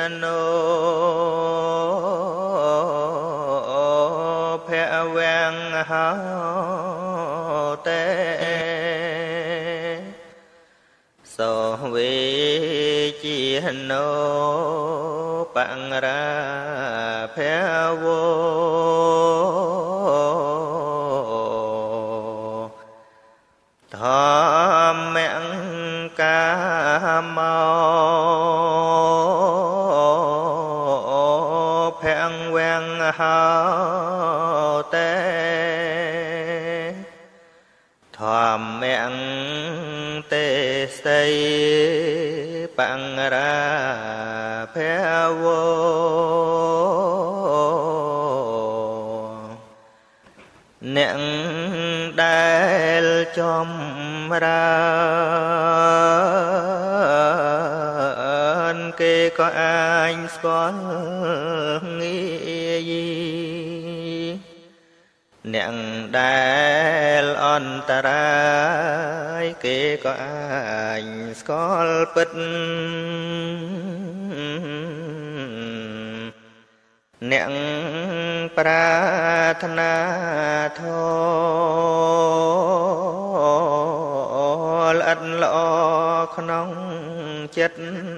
โนแผ่แวงหาเตโสเวจีโนปังราแผ่โวธรรมแมงกาเมาแผงแวงหาเตธรรมแมงเตใสปังราแผ่โวเนียงได้จอมราเกก็อายสกอลงีเนียงได้อันตรายเกก็อายสกอลปิดเนียงปรารถนาทอลัดลอขนองเจ็ด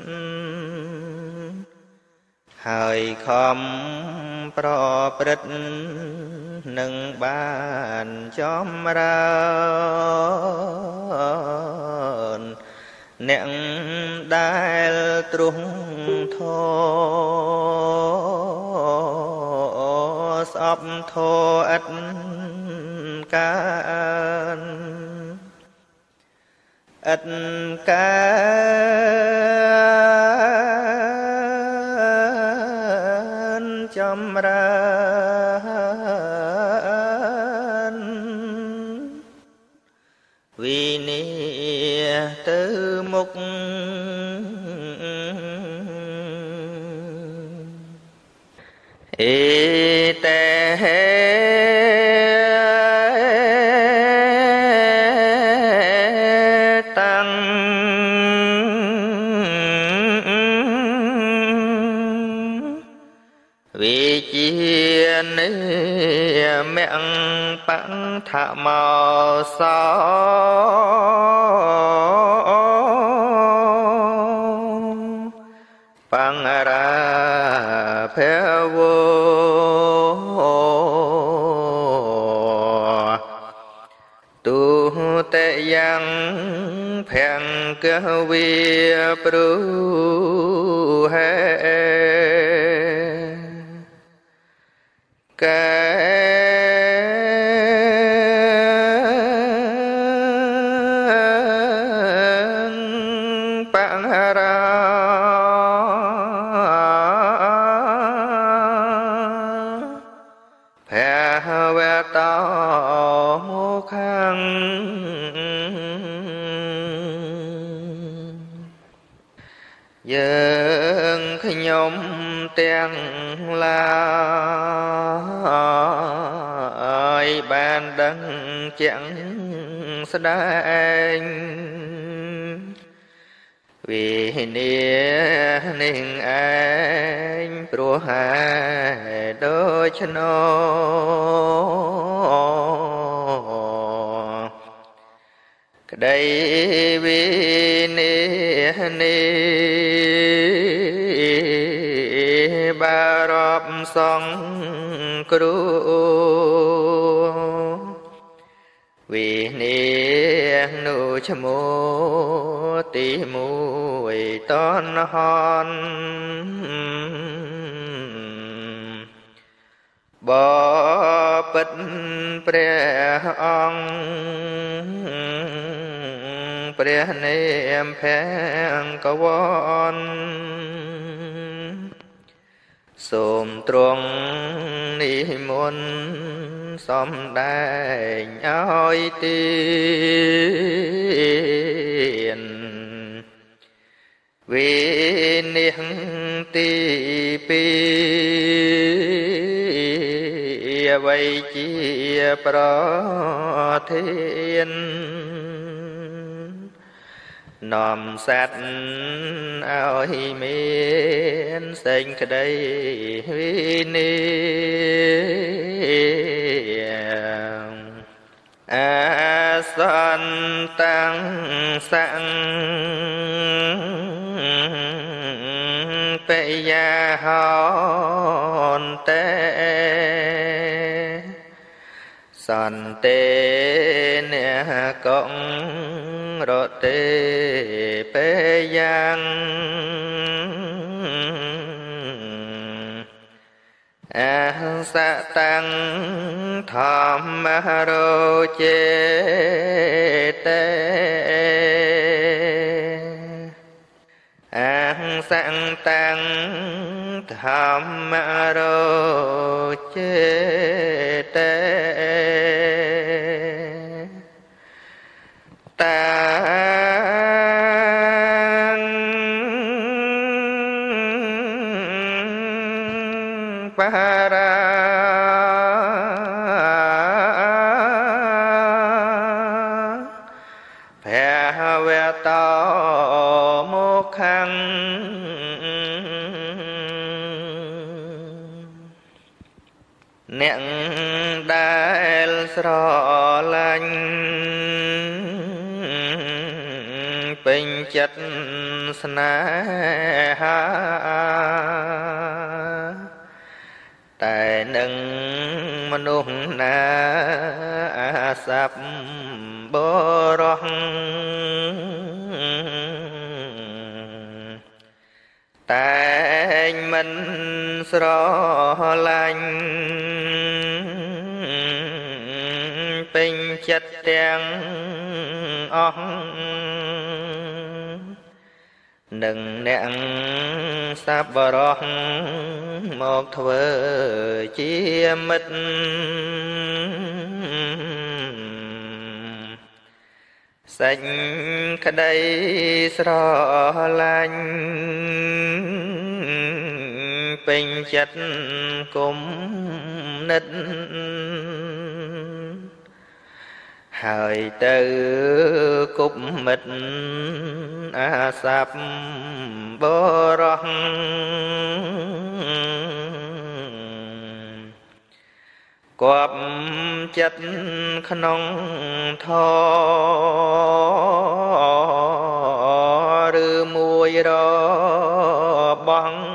หายคำปรปริดหนึ่งบ้านจอมราเนียงได้ตรุงทอสอบโทอัดการอัดการจำราวินิตือมุกเอเตตังวิจิเนเมงปังธะมอสอปังราเพโวตุเตยังแผงเกวีปรูเฮแกปังราแผ่เวตาขังยังขยมเตียงลายบานดังเจียงแสดงวิเนียนิ่งเองปลัวหายโดยชนกได้วิเนียนีบารอบสองกรูวิเนียนูชโมตีมวยตอนหอนบ่ปิดเปรียองเปรียเนมแพงกวอนสมตรงนิมนต์สมได้ย้อยเตียนวินิหตีปีไว้เจียประเทนនាំសត្វឲ្យមានសេចក្តីវិនិអាសន្តੰសង្បយាហន្តេសន្តិនេកងរតិពេយ៉ាងអសតੰធម្មរោចេតេអសន្តੰធម្មរោចេតេតាបរាភវតោមុខੰអ្នកដែលស្រឡាញ់ពេញចិត្តស្នេហាតែនឹងមនុស្សណាអាសព្វបរោះតែងមិនស្រឡាញ់ពេញចិត្តទាំងអស់នឹងអ្នកសប្បុរសមកធ្វើជាមិត្តសេចក្តីស្រឡាញ់ពេញចិត្តគុំនិតហើយទៅគប់មិត្តអាសព្វបរោះគប់ចិត្តក្នុងធឬមួយរបស់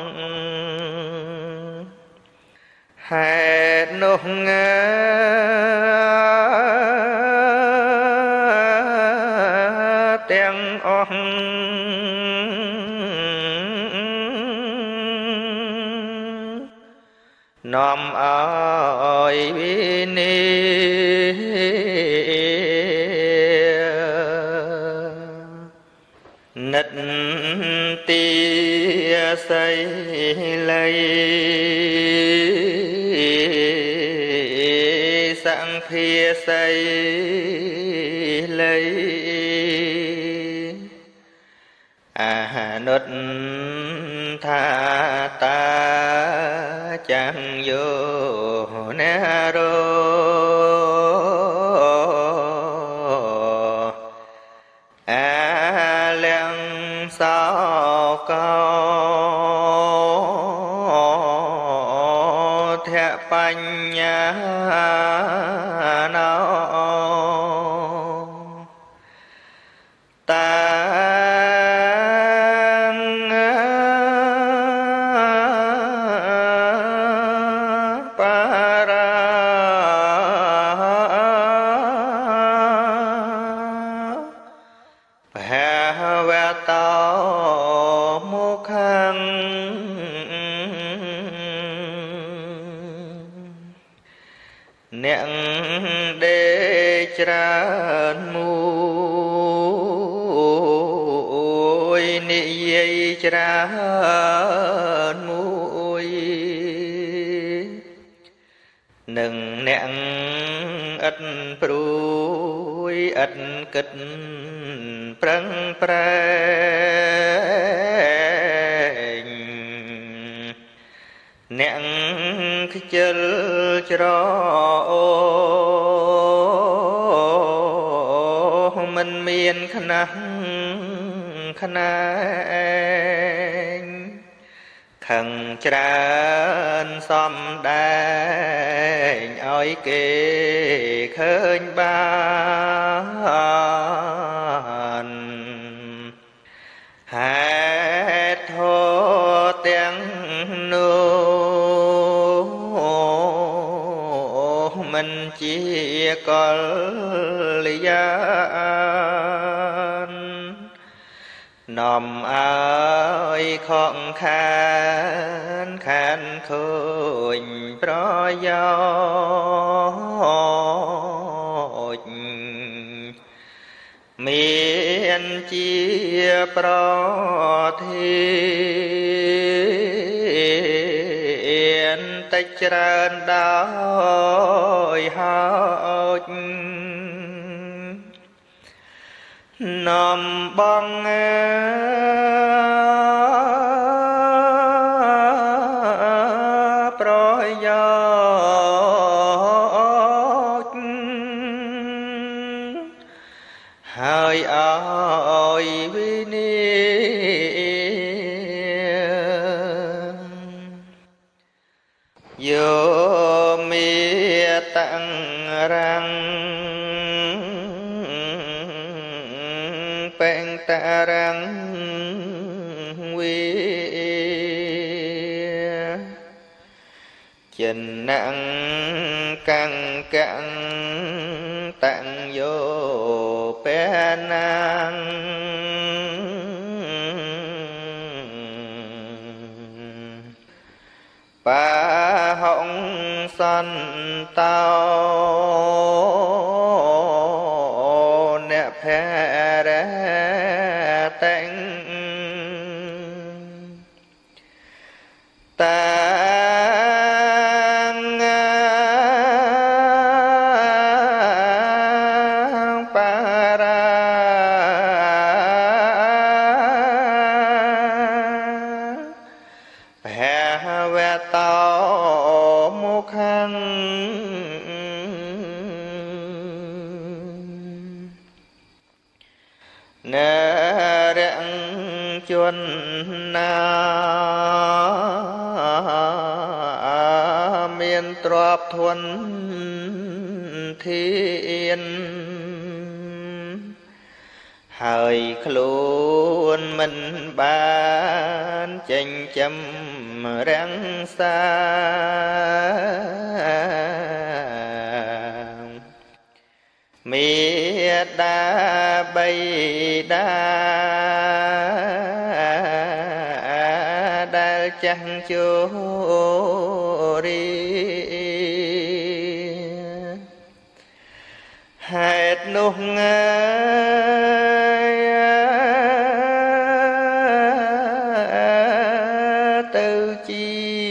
ហេតុនោះទាំងអស់នាំឲ្យវិនិនិតទាសីល័យសង្ភាសីល័យអានុតថាតាចាំងយោណារោអាលៀងសោកោធៈបញ្ញាណោតាអ្នកដេកច្រើនមួយនិយាយច្រើនមួយនឹងអ្នកឥតព្រួយឥតគិតប្រឹងប្រែងអ្នកខ្ជិលច្រអូមិនមានខ្នះខ្នែងខឹងច្រើនសំដែងឲ្យគេឃើញបានហេតុធម៌ទាំងនោះមិនជាកល្យាណនាំឲ្យខកខានឃើញប្រយោជន៍មានជាប្រធានតិចច្រើនដោយហើយនាំបងប្រយោជន៍ហើយឲ្យវិនិយោមេតាំងរាំងពេងតារាំងវិចិនណាំងកាំងកាំងតាំងយោពេណាំងបាហុងសន្តោអ្នកភរតែងតាងបារាភវតោមុខੰនរៈជនណាមានទ្រព្យធនធានហើយខ្លួនមិនបានចិញ្ចឹមរាំងសាមេដាបៃតាដែលចាស់ជោរីហេតុនោះទៅជា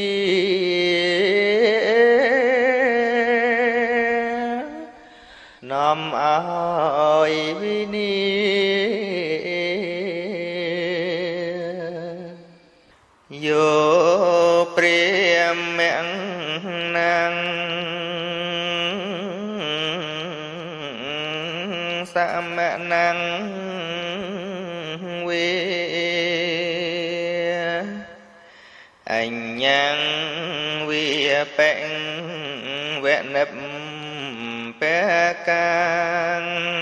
នាំឲ្យវិនិយោព្រាមណាំងសមណាំងវិអញ្ញੰវិពេងវនិបពេកាង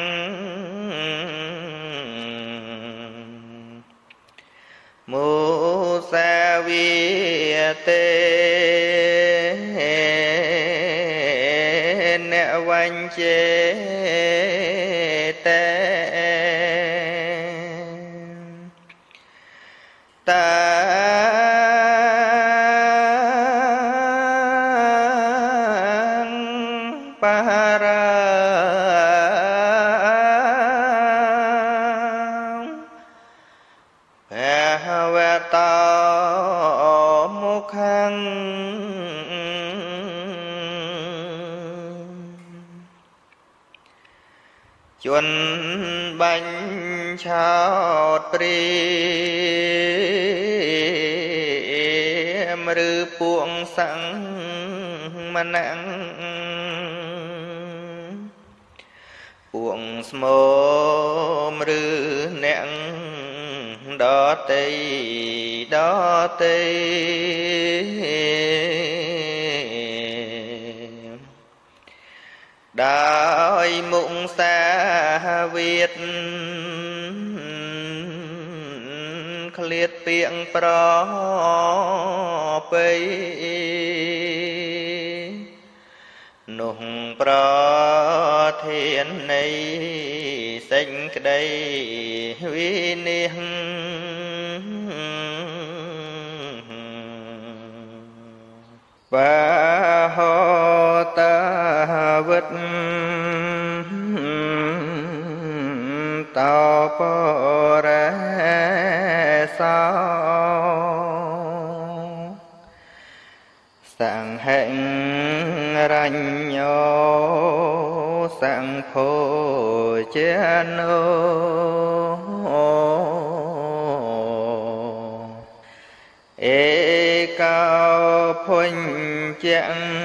មោសាវិទេអ្នកវញ្ចេតេតាបារាភវតោមុខੰជនបាញ់ឆោតព្រាមឬពួងសੰមណាំងពួងស្មោមឬអ្នក đó tây đại mụng xa Việt khliết piệng pro pây nùng pro thiên này sinh đây huy niên và họ ta vứt tao po ra sao sang hẹn ranh nhau sang phô chén ê cao phun chẳng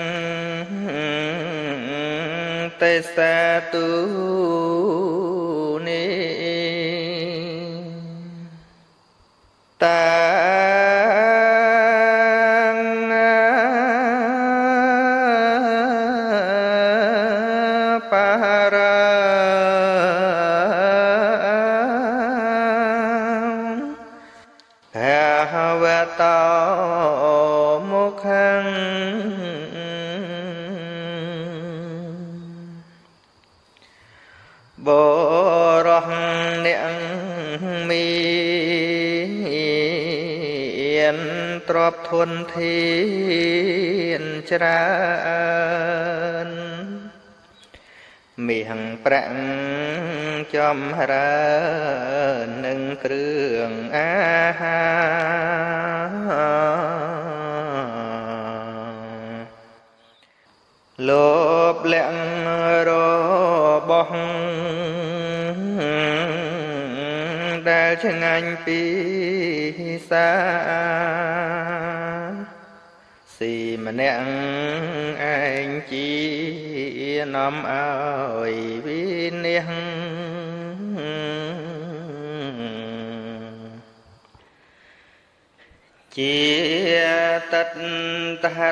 tây xa tu ni ta tao mục hăng bồ rong niệm miên trọp thuần thiên tràn miệng prang chom ra nâng krương lốp lẹng rô bóng đã chân anh pi xa xì mà nẹng anh chỉ nóm ơi vì niên chia tất tát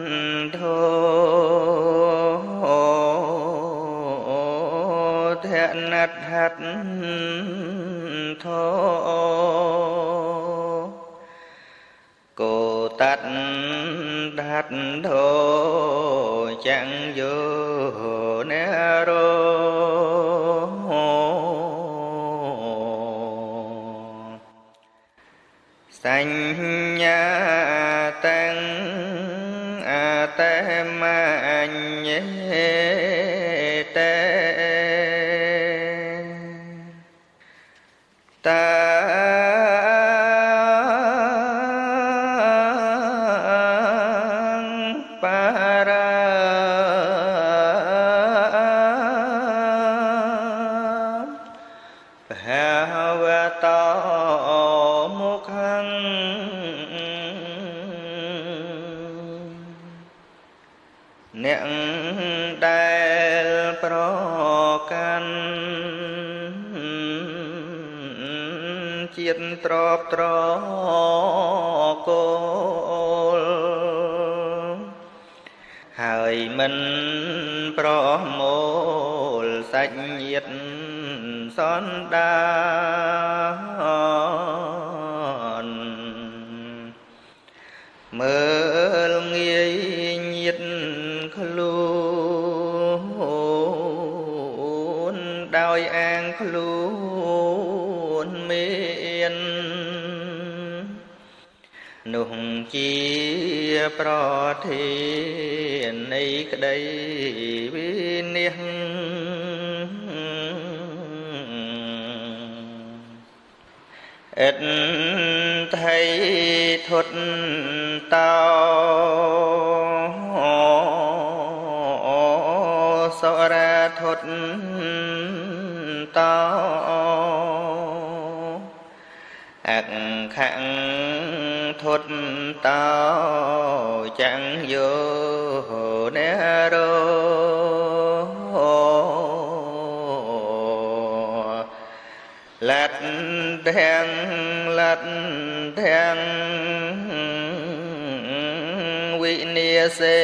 thô thiện nát hát thô cô tát đát thô chẳng vô nè rô sanh nhà tăng tem anh nhé tê ta nẹng đài pro can chiết trọp trọ cô hời mình pro mô sạch nhiệt son đan mơ nghi nhiệt luôn đôi an luôn miên nùng chia pro thiên này đây vi niên ít thấy thuật tao so ra thuật tao ác khẳng thuật tao chẳng vô nè rô lát ទាំងលិតទាំងវិនាសេ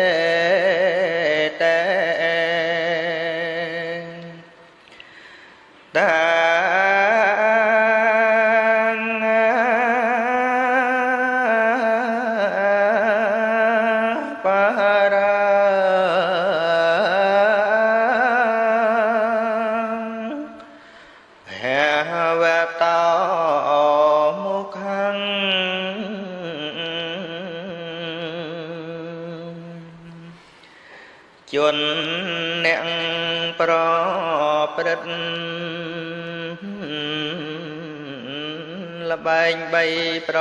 តេតាជនអ្នកប្រព្រឹត្តល្បែងបីប្រ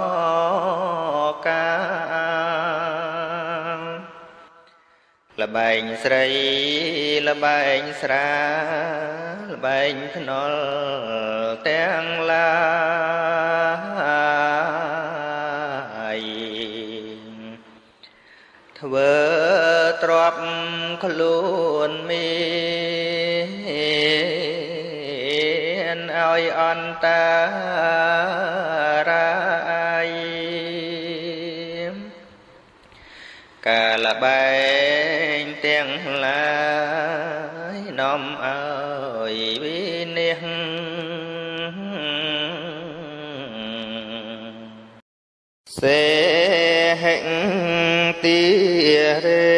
ការល្បែងស្រីល្បែងស្រាល្បែងភ្នាល់ទាំងឡាយធ្វើទ្របខ្លួនមានឲ្យអន្តរាយកាលបែងទាំងឡាយនាំឲ្យវិនិច្ឆ័យសេហិទីរេ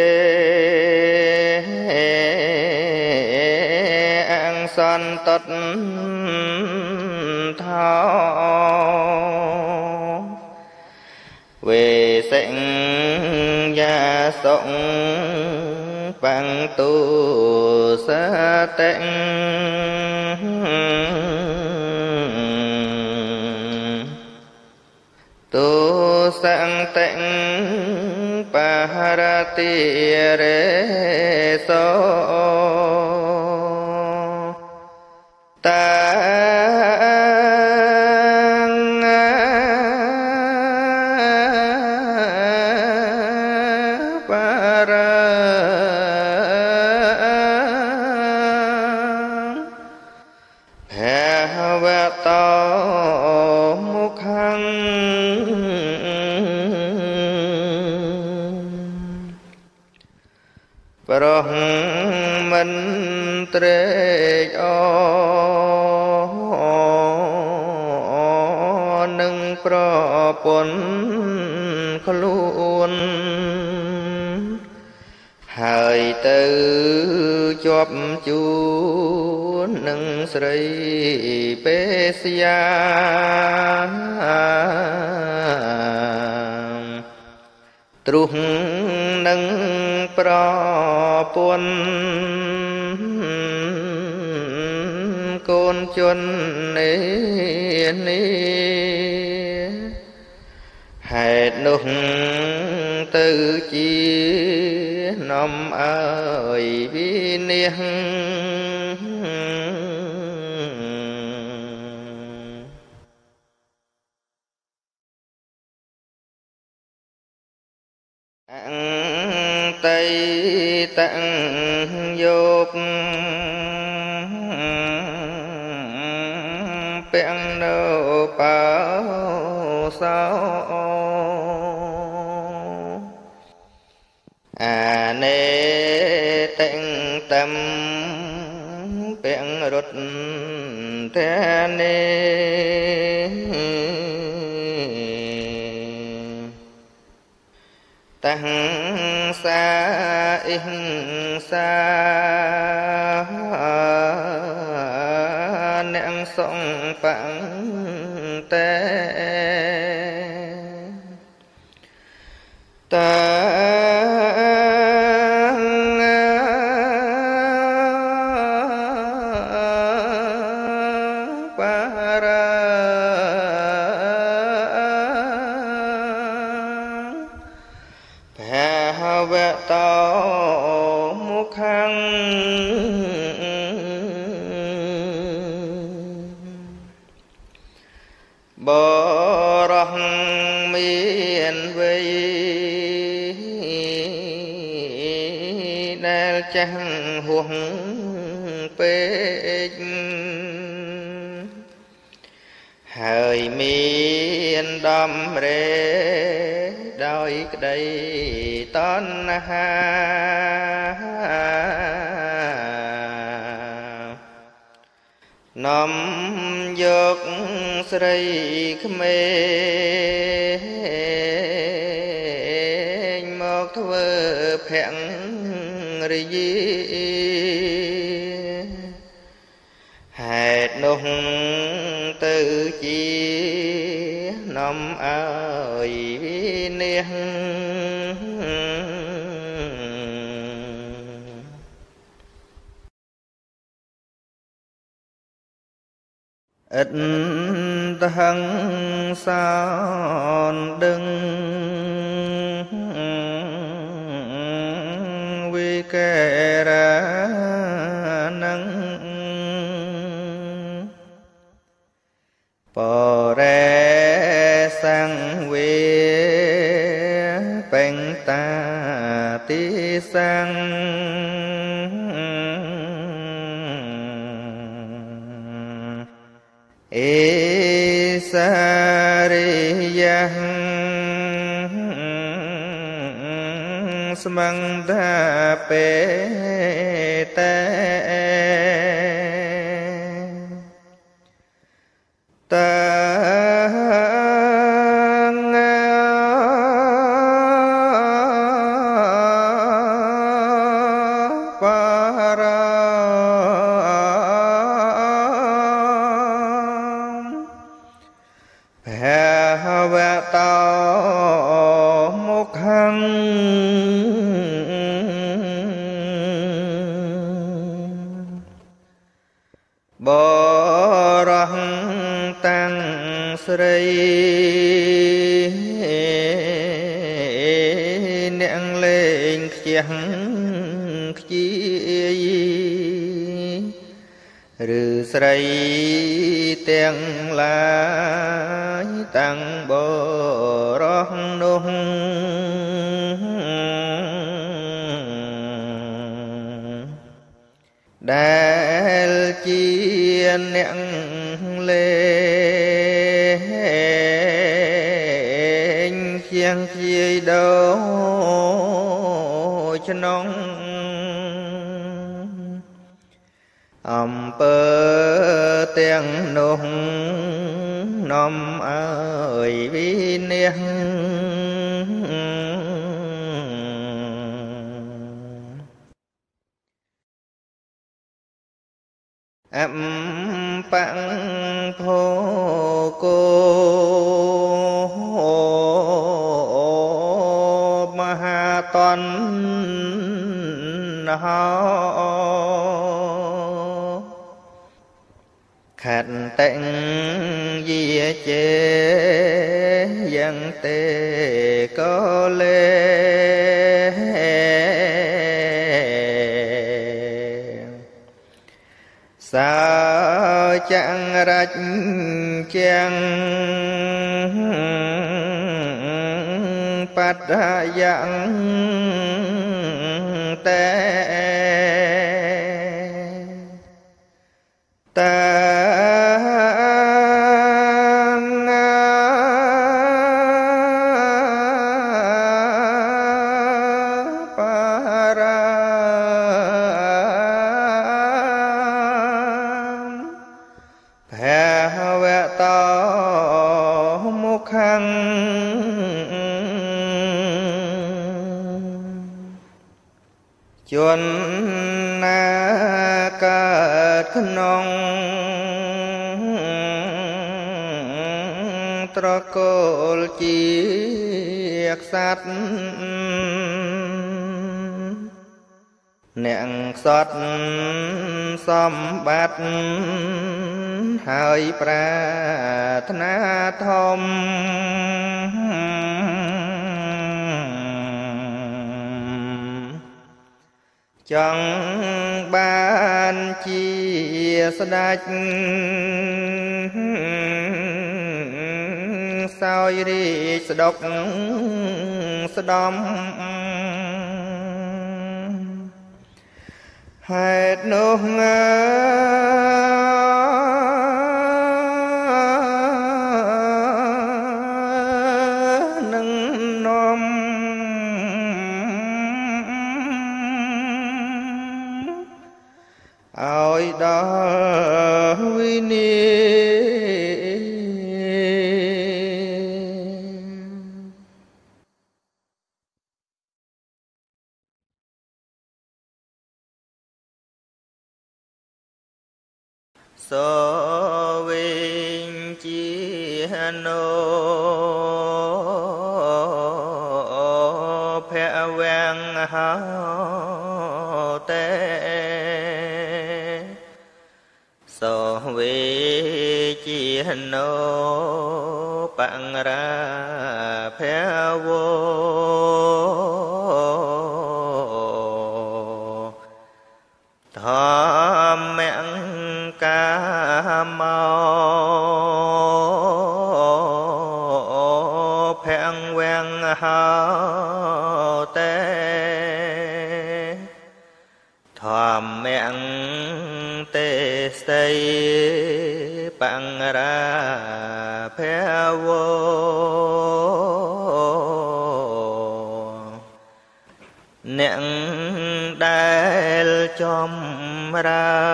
អង្គសន្តតថោវេសិញ្ញាសុងបង្ទុសតិទុសង្តិបរតិរេសោតាបរភវតោមុខੰប្រហមិនត្រេកអរនឹងប្រពន្ធខ្លួនហើយទៅជាប់ជួននឹងស្រីពេស្យាទ្រុះនឹងប្រពន្ធកូនជននេះហេតុនោះទៅជានាំឲ្យវិនិច្ឆ័យតៃតੰយកពាំងនៅបោសោអានេតេងតំពាំងរត់តែនេតੰសាអ៊ីសាអ្នកសងបាំងតែតាវតោមុខੰបរោះមានវ័យដែលចាស់ហួសពេកមានដំរេដោយក្តីតណ្ហានាំយកស្រីក្មេងមកធ្វើភរិយាហេតុនោះទៅជានាំឲ្យនាងឥតហឹងសោនដឹងវិកេរានឹងបរេសង្វាពេញតាទីសង្អេសារិយៈស្មង្តាពេតេតាបរោះតាំងស្រីអ្នកលេងខ្ជះខ្ជាយឬស្រីទាំងឡាយតាំងបរោះនោះដែលជាអ្នកលេងជាងជាយដូចក្នុងអំពើទាំងនោះនាំឲ្យវិនាសអបង្ភោគោមហាតណ្ហោខត្តិយាជេយ៉ាងទេក៏លេសោចង្រច្ចាំងបត្តយ៉ាងតែតាជនណាកើតក្នុងត្រកូលជាក្សត្រអ្នកខ្សត់សម្បត្តិហើយប្រាថ្នាធំចង់បានជាស្ដេចសោយរាជស្ដុកស្ដំហេតុនោះ so vinh chi no phe vang hao te so vi chi no bằng ra phe vô thơm mẹn ca mau phèn quen hao tê thòm mẹn tê xây bằng ra phé vô nẹn đai chom ra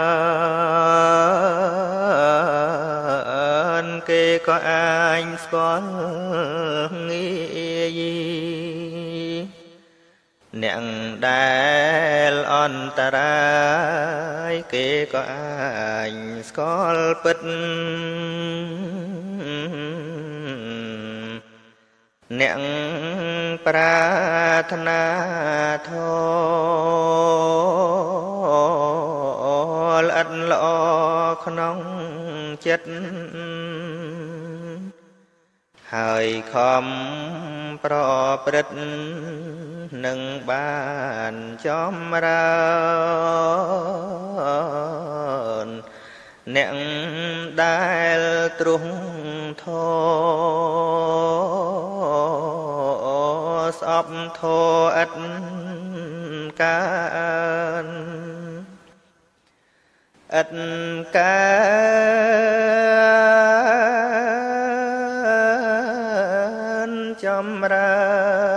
kê có anh có nghĩ gì nẹn đai on ta ra kê có anh có bứt nẹn prarthana tho lật lọ khong chết hơi khom pro prít nâng bàn chóm ra nẹn đai trung thô sọp thô ất can chom ra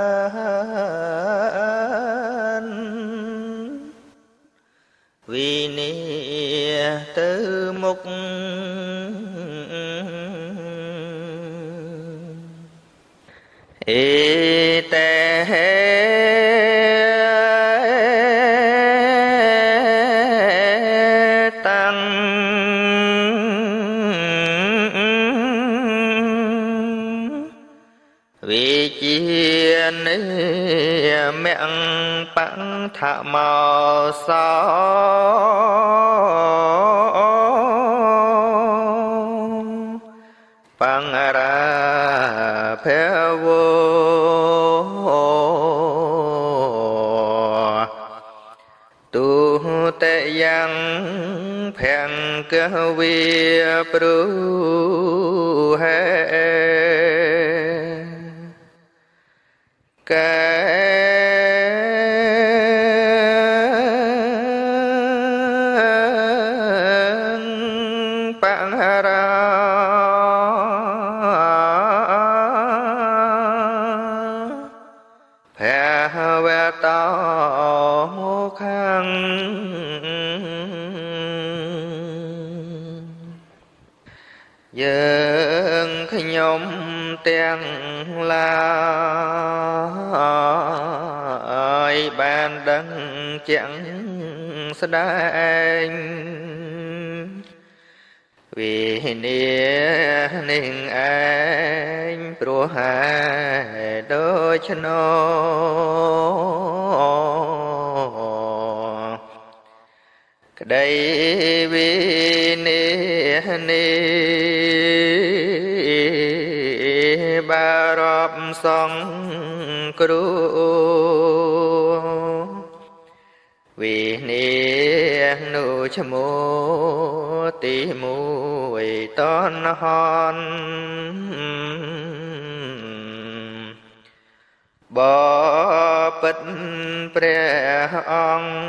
vì ni tư mục ê tê tăng vì chiên mẹn bằng thả màu sao bằng ra phê vô tu tệ yang phèn cơ vi pru he dân nhóm tiếng la ơi ban đăng chẳng sanh vì nia ninh anh pro hai đôi chân đây vì ni ba rộp song cru vì ni nu chmu ti mùi ton hon bỏ bích pre ong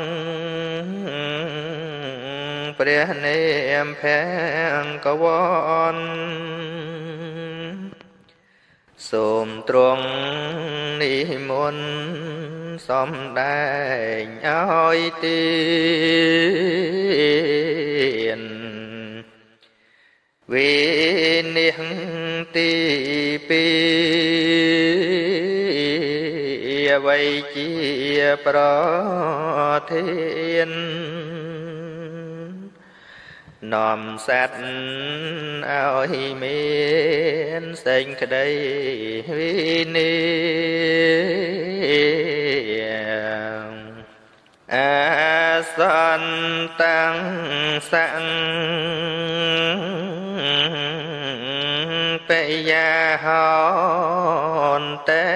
pre niệm phèn có vốn xôm truong ni môn xóm đài ôi tiền vì niệm ti pi vậy chia pro thiên នាំសត្វឲ្យមានសេចក្តីវិនិអាសន្តੰសង្ឃបយាហន្តេ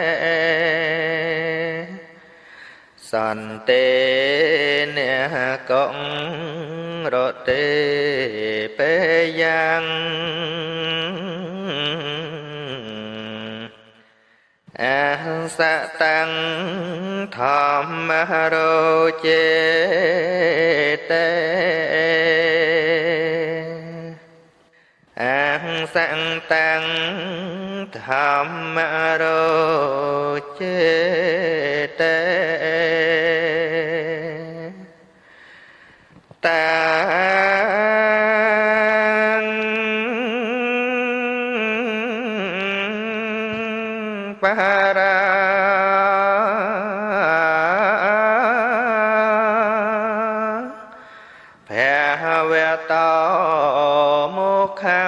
សន្តិនេកងរតេពេយ៉ាងអសតੰធម្មរោចេតេអសន្តੰធម្មរោចេតេតាបរាភវតោមុខੰ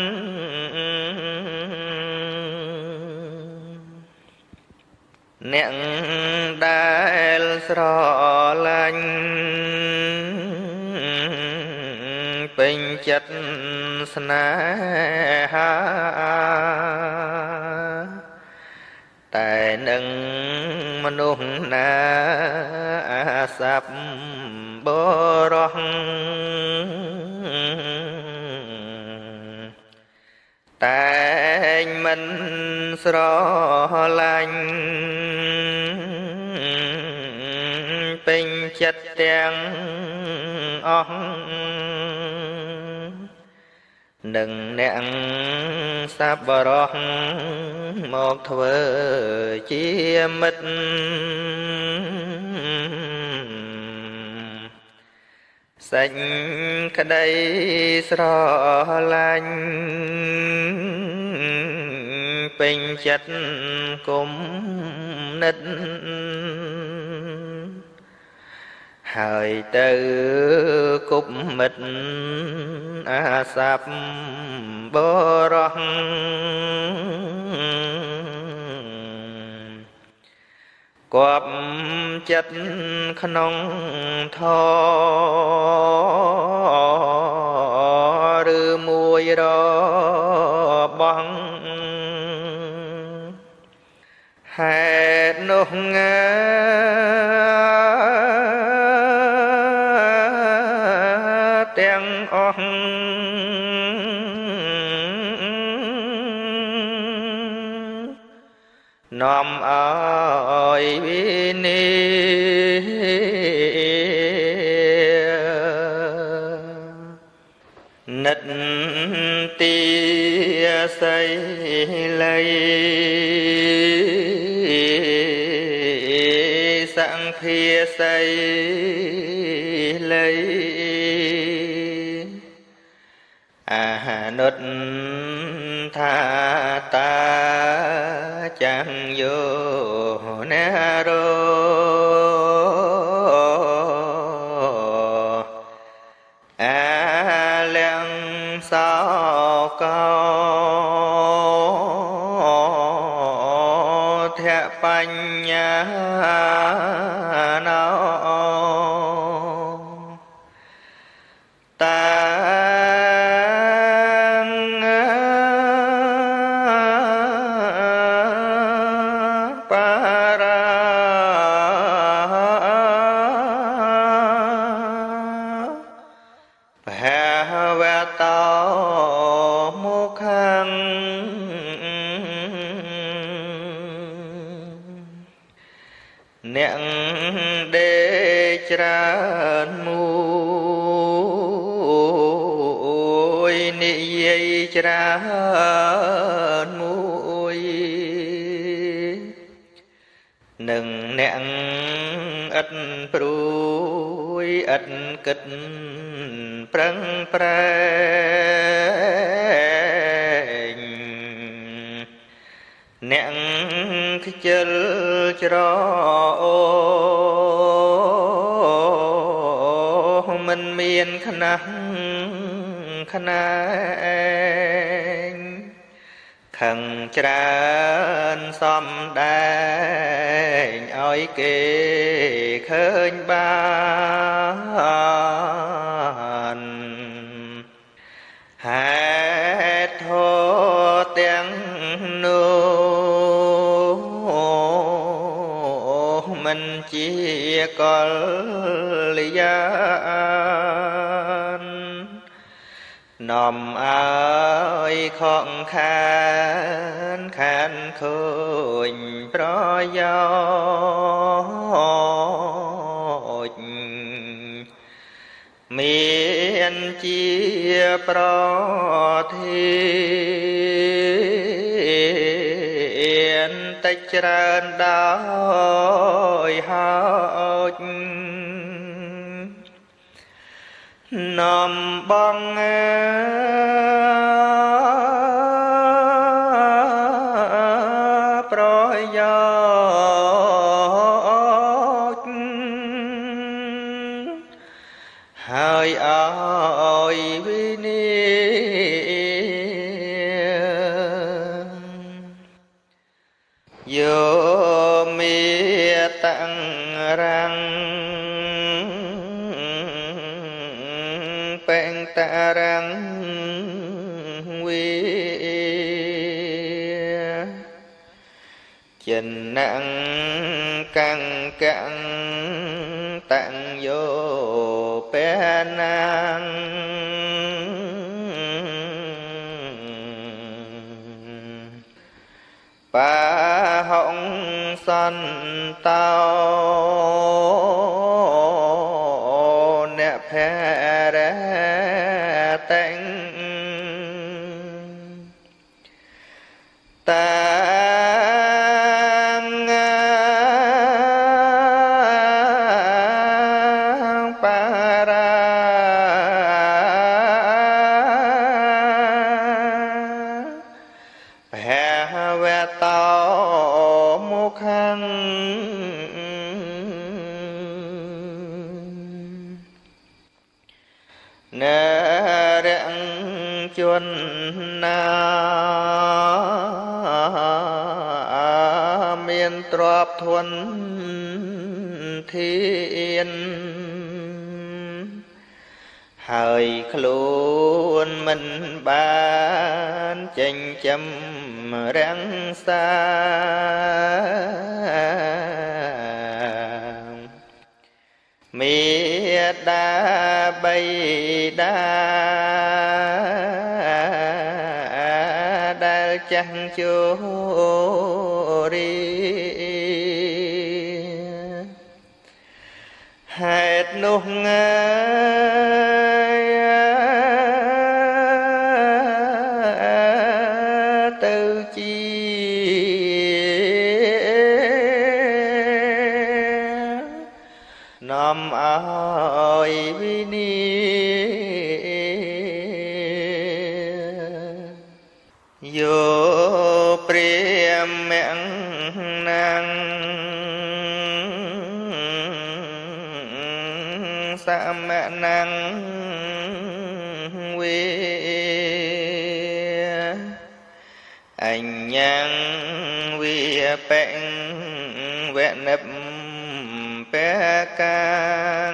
អ្នកដែលស្រឡាញ់ពេញចិត្តស្នេហាតែនឹងមនុស្សណាអាសព្វបរោះតែងមិនស្រឡាញ់ពេញចិត្តទាំងអស់នឹងអ្នកសប្បុរសមកធ្វើជាមិត្តសេចក្តីស្រឡាញ់ពេញចិត្តគុំនិតហើយទៅគប់មិត្តអាសព្វបរោះគប់ចិត្តក្នុងធឬមួយរបស់ហេតុនោះទាំងអស់នាំឲ្យវិនិនិតទាសីល័យសង្ភាសីល័យអានុតថាតាចាំងយោណារោអាលៀងសោកោធៈបញ្ញាណោតាអ្នកដេកច្រើនមួយនិយាយច្រើនមួយនឹងអ្នកឥតព្រួយឥតគិតប្រឹងប្រែងអ្នកខ្ជិលច្រអូមិនមានខ្នះខ្នែងខឹងច្រើនសំដែងឲ្យគេឃើញបានហេតុធម៌ទាំងនោះមិនជាកល្យាណនាំឲ្យខកខានឃើញប្រយោជន៍មានជាប្រធានតិចច្រើនដោយហើយនាំបងប្រយោជន៍ហើយឲ្យវិនិយោមេតាំងរាំងពេងតារាំងវិចិនណាំងកាំងកាំងតាំងយោពេណាំងបាហងសន្តោអ្នកភរតែងតាបារាភវតោមុខੰនរៈជនណាមានទ្រព្យធនធានហើយខ្លួនមិនបានចិញ្ចឹមរាំងសាមេដាបៃតាដែលចាស់ជោរីហេតុនោះទៅជានាំឲ្យវិនិយោព្រាមណាំងសមណាំងវិអញ្ញੰវិពេងវនិបពេកាង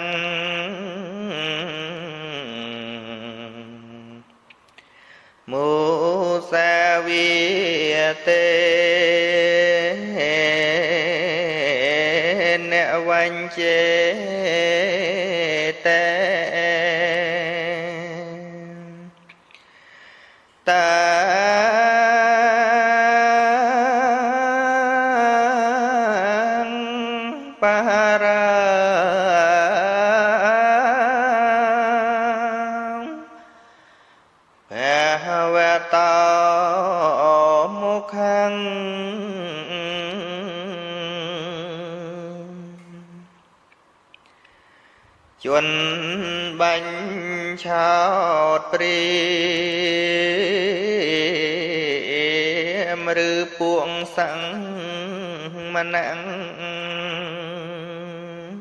មូសាវិទេអ្នកវញ្ចេតេតាបារាភវតោមុខੰជនបាញ់ឆោតព្រាមឬពួកសង្ឃមណាំង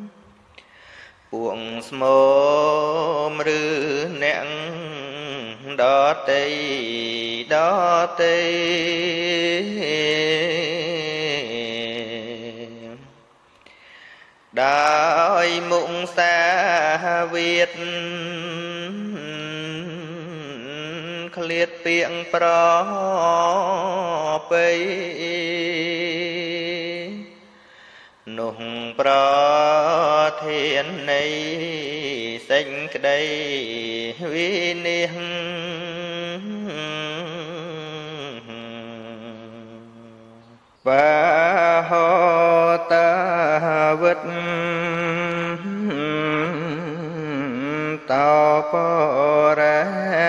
ពួកស្មោមឬអ្នក đó tây đó tây đại mụng xa Việt khliết piệng pro pây nùng pro thiên này xanh đây vi niên và họ ta vứt tao có ra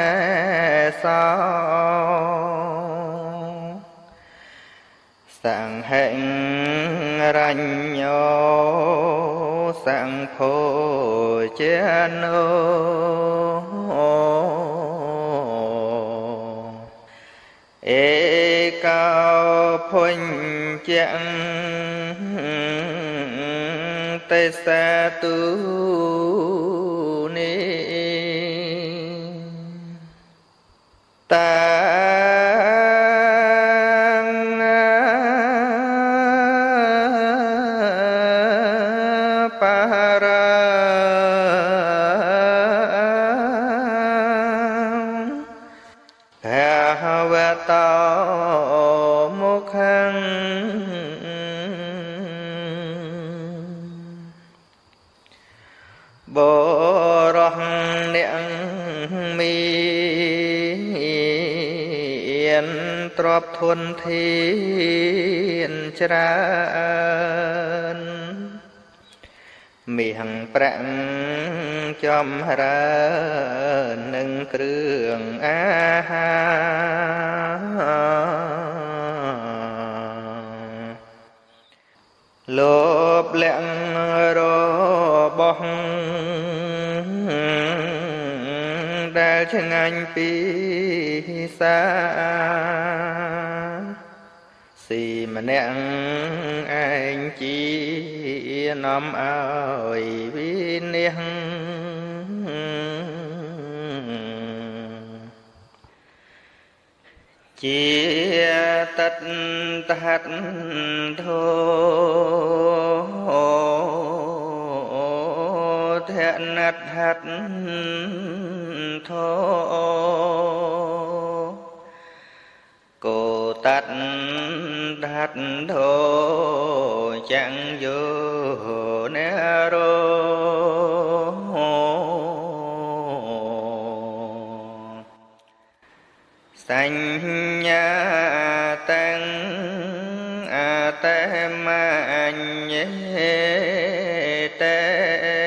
sao sang hẹn ranh nhau sang phô chén ê cao phun chẳng tê xa tu ni ta tao một khăn bồ rong niệm miên trọp thuần thiên tràn miệng prang chom ra nâng krương lốp lẹng rô bóng đã chân anh pi xa xì mà nẹng anh chỉ nóm ơi vi niên chia tất tát thô thẹn nát hát thô cô tát hát thô chẳng vô nè rô sanh nhà tăng tem anh nhé tê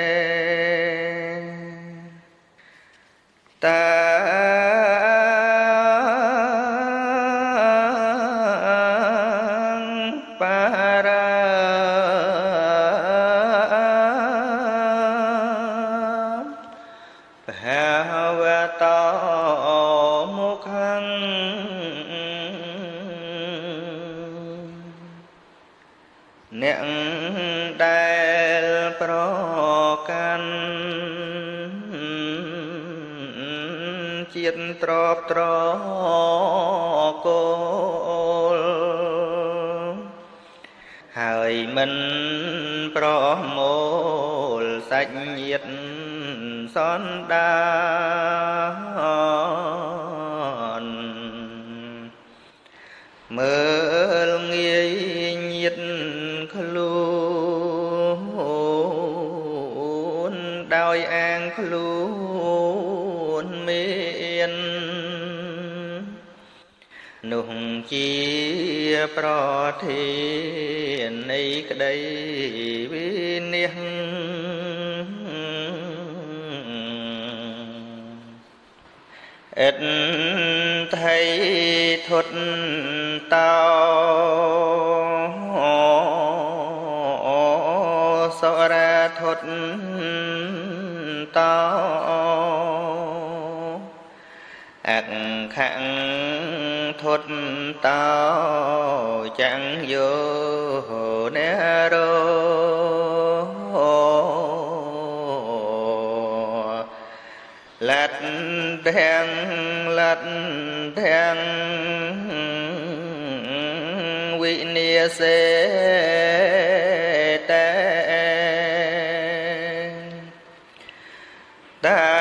ta nẹng đài pro can chiết trọp trọ cô hời mình pro mô sạch nhiệt son đan mơ nghe nhiệt luôn đôi an luôn miên nung chia pro thiên này cái đây vi niên ít thấy thuật tao so ra thuật tao ác khẳng thuật tao chẳng vô nè rô lát thang lật thang vị nia xê tê ta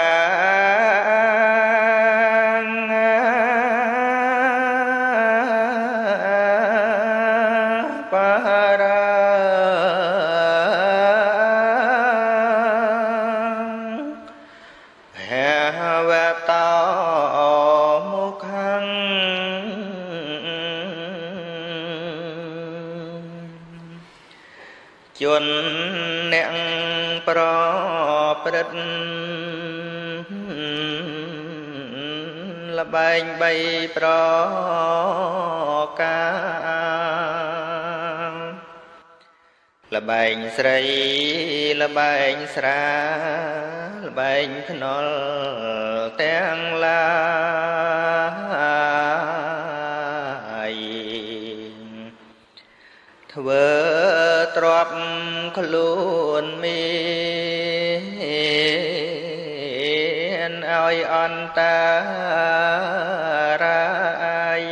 chuồn nẹng pro prết là bành bay pro ca là bành srei là bành sra là bành nol teng la vợ trọp luôn miên oi on ta rai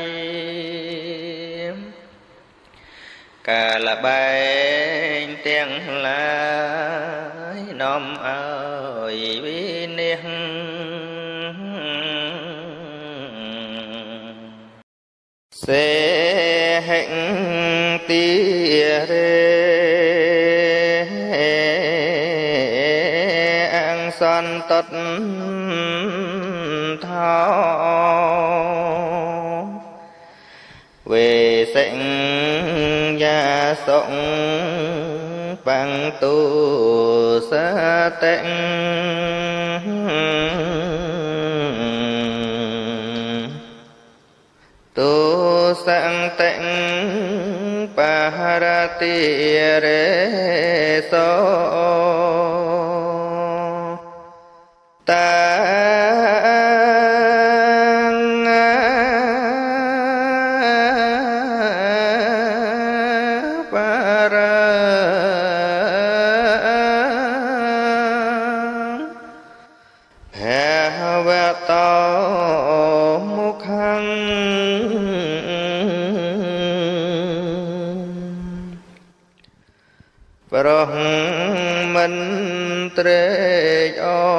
cả là bài tiếng lại nom ơi vi niên sẽ hạnh tia rê ăn son tất thao về sanh gia sống bằng tu sa tịnh tu sang tịnh parati re so ta Rong mình trê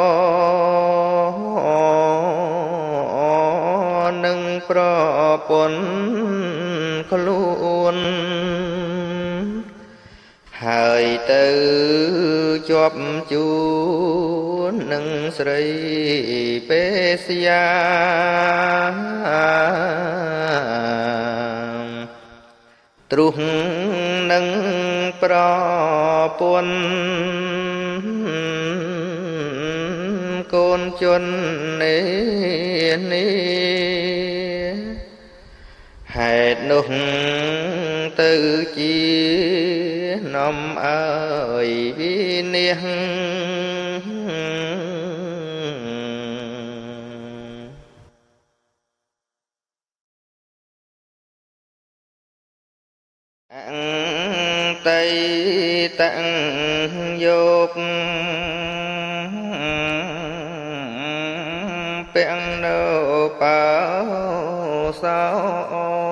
cho nâng pro pon khluôn hơi tư chóp chú nâng srei pe sia trung nâng pro pon côn chôn nê nê hẹt nung tự chi nom ơi vi niên tây tạng dục bèn nô bao sao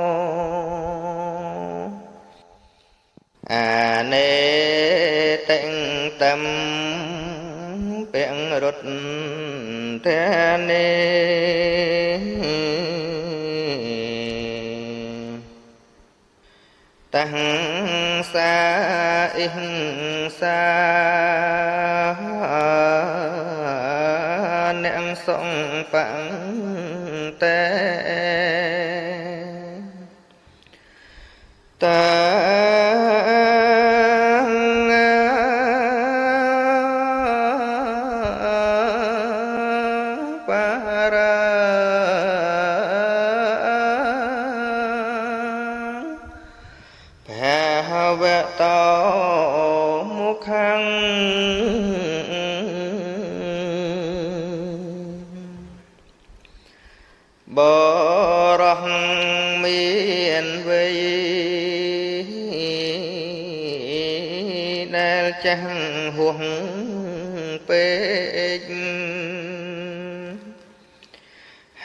à nê tịnh tâm bèn rút thế nê tăng xa in xa nẹng sông phẳng tê ta vẹ tao mục khang bờ răng miền vây nè chẳng huống pê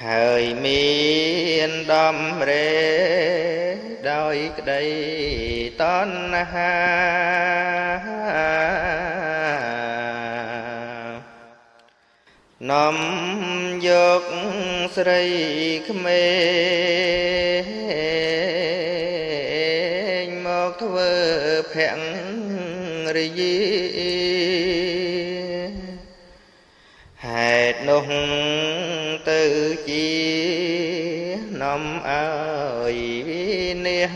ហើយមានដំរេដោយក្តីតណ្ហានាំយកស្រីក្មេងមកធ្វើភរិយាហេតុនោះទៅជានាំឲ្យនេះ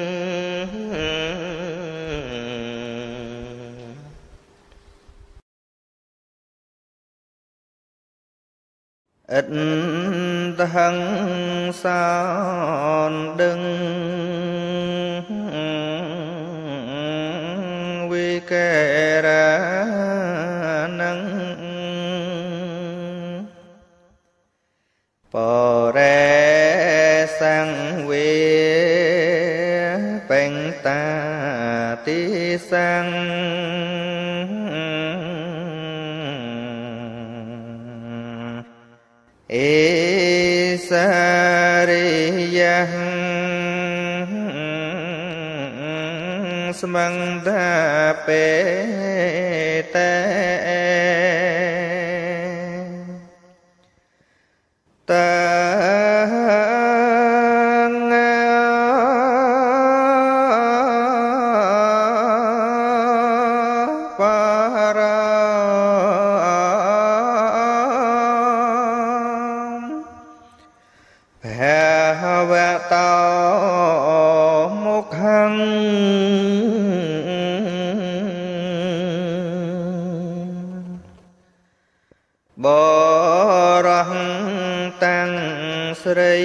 ឥតហឹងសោនដឹងវិកេរានឹងបរេសង្វាពេញតាទីសង្ឃអេសារិយៈស្មង្តាបេតេតាបរោះតាំងស្រី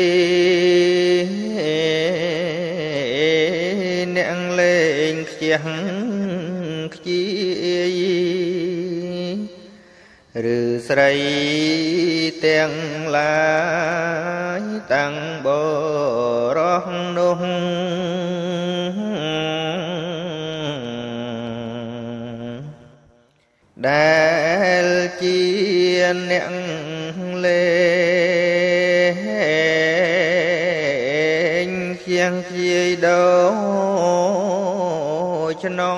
អ្នកលេងខ្ជះខ្ជាយឬស្រីទាំងឡាយតាំងបរោះនោះដែលជាអ្នកលេងខ្ជះខ្ជាយដូចក្នុង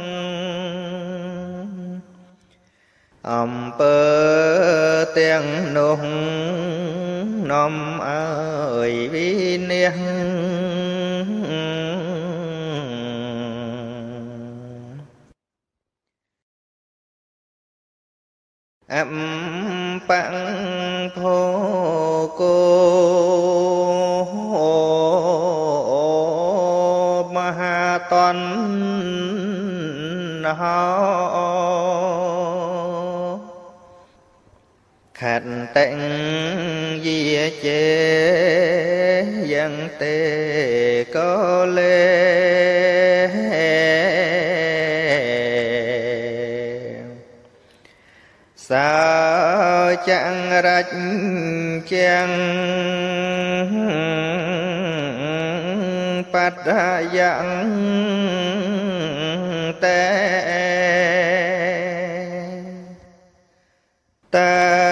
អំពើទាំងនោះនាំឲ្យវិនិច្ឆ័យអបង្ភោគោមហាតណ្ហោខត្តិយាជេយ៉ាងទេក៏លេសោចង្រច្ចាំបត្តយ៉ាងតែតា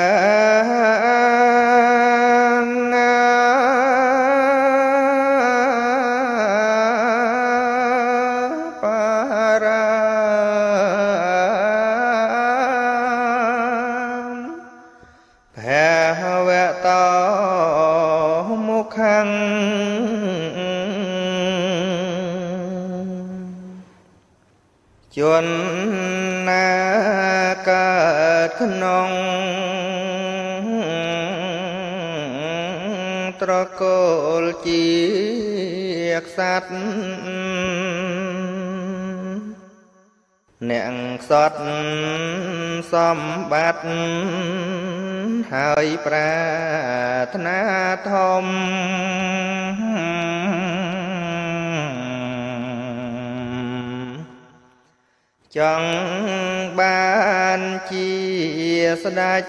ជនណាកើតក្នុងត្រកូលជាក្សត្រអ្នកខ្សត់សម្បត្តិហើយប្រាថ្នាធំចង់បានជាស្ដេច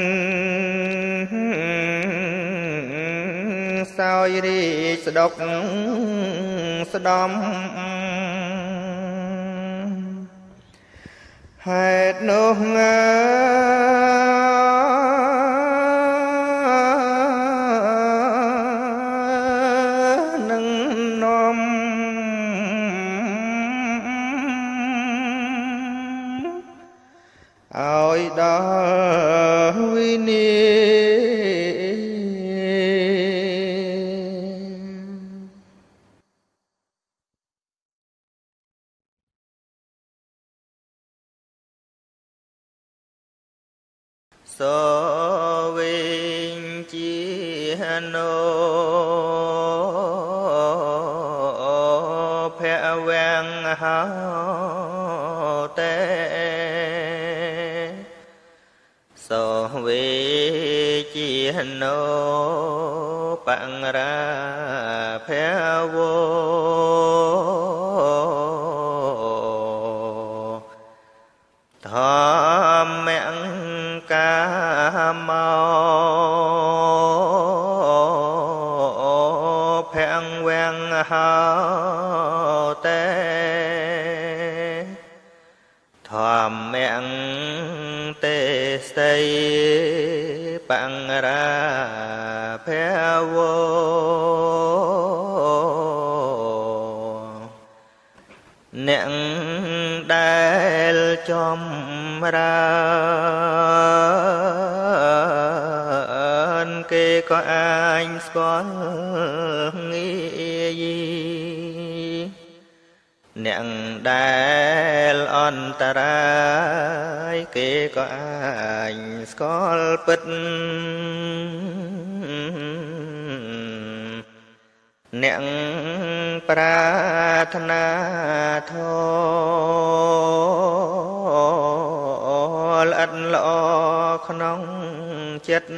សោយរាជស្ដុកស្ដំហេតុនោះដល់វិនាសូវិញជានោភវាំងហោតេសូវិជានោបង្រាភវោធម្មកាមោភវាំងហោតេធម្មទេសីបង្រាភវោអ្នកដែលចំរើនគេក៏អាចស្គាល់ងាយអ្នកដែលអន្តរាយគេក៏អាចស្គាល់ពិតអ្នកប្រាថ្នាធម៌ល្អិតល្អក្នុងចិត្ត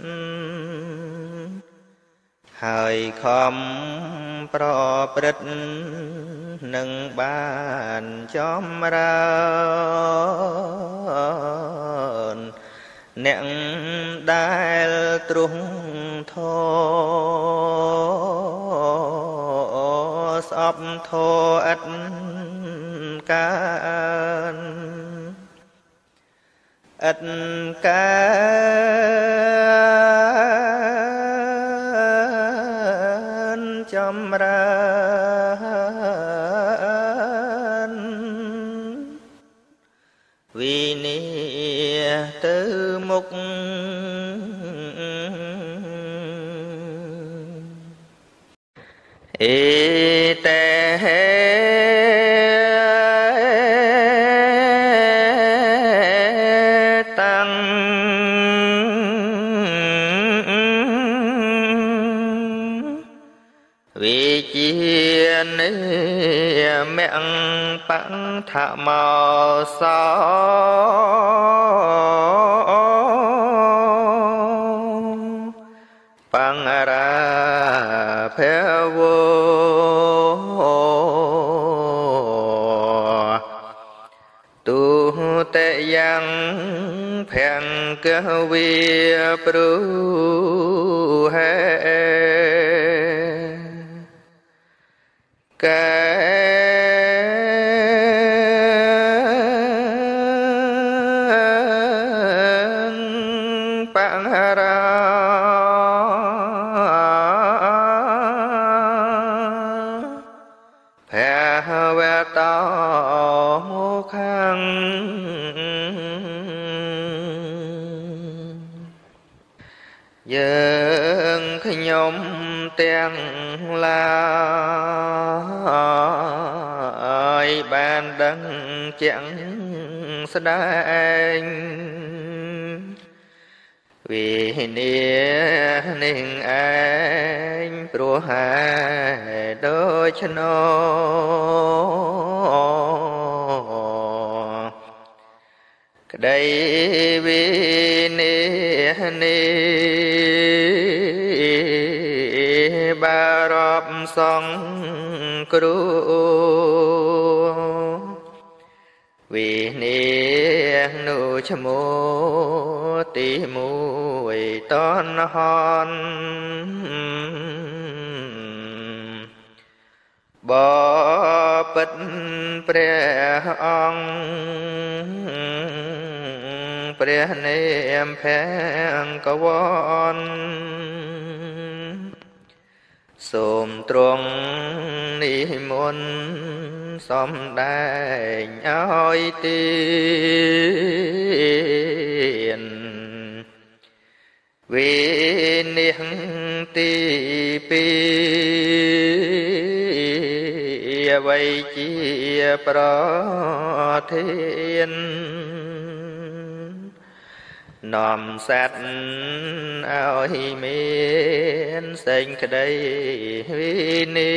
ហើយខំប្រព្រឹត្តនឹងបានចម្រើនអ្នកដែលទ្រង់ធម៌ស្អប់ធម៌ឥតកានឥតកានចម្រើនវិនិទៅមុខអេតេតាំងវិជានិមញ្ញបង្ថមោសោបង្រាភវោទុតិយ៉ាងភង្គវិព្រុហេកែបង្រាភវតោមុខੰយើងខ្ញុំទាំងឡាយបានដឹងជាក់ស្ដែងវិនិច្ឆ័យឯងព្រោះហេតុដូច្នោះក្តីវិនិច្ឆ័យនេះបារព្វសង្គ្រោះវិនិច្ឆ័យនោះឈ្មោះទីមួយតនហនបពិតព្រះអង្គព្រះនាមភង្គវន្តសូមទ្រង់និមន្តសំដែងឲ្យទៀនវិនិច្ឆ័យទីពីរអ្វីជាប្រធាននាំសត្វឲ្យមានសេចក្តីវិនិ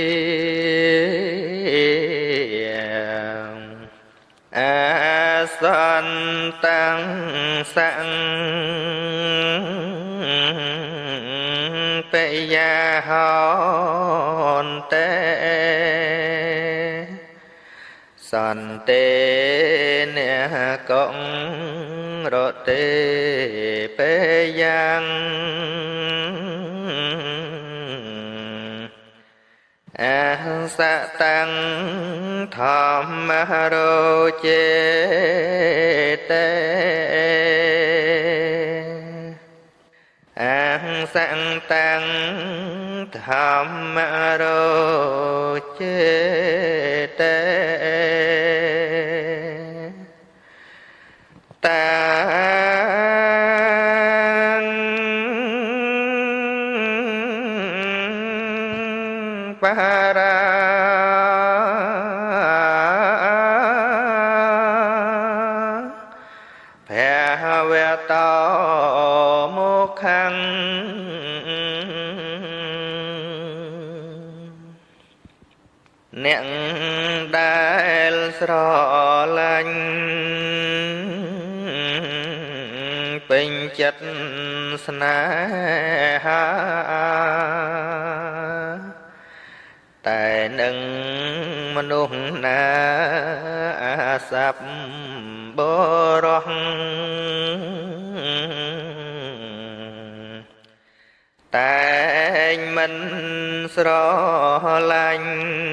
អាសន្តੰសង្ឃបយាហន្តេសន្តិនកងរទេបយ៉ាងអសតੰធម្មរោចេតេអសតੰធម្មរោចេតេតាបរាភវតោមុខੰអ្នកដែលស្រឡាញ់ពេញចិត្តស្នេហាតែនឹងមនុស្សណាអាសព្វបរោះតែងមិនស្រឡាញ់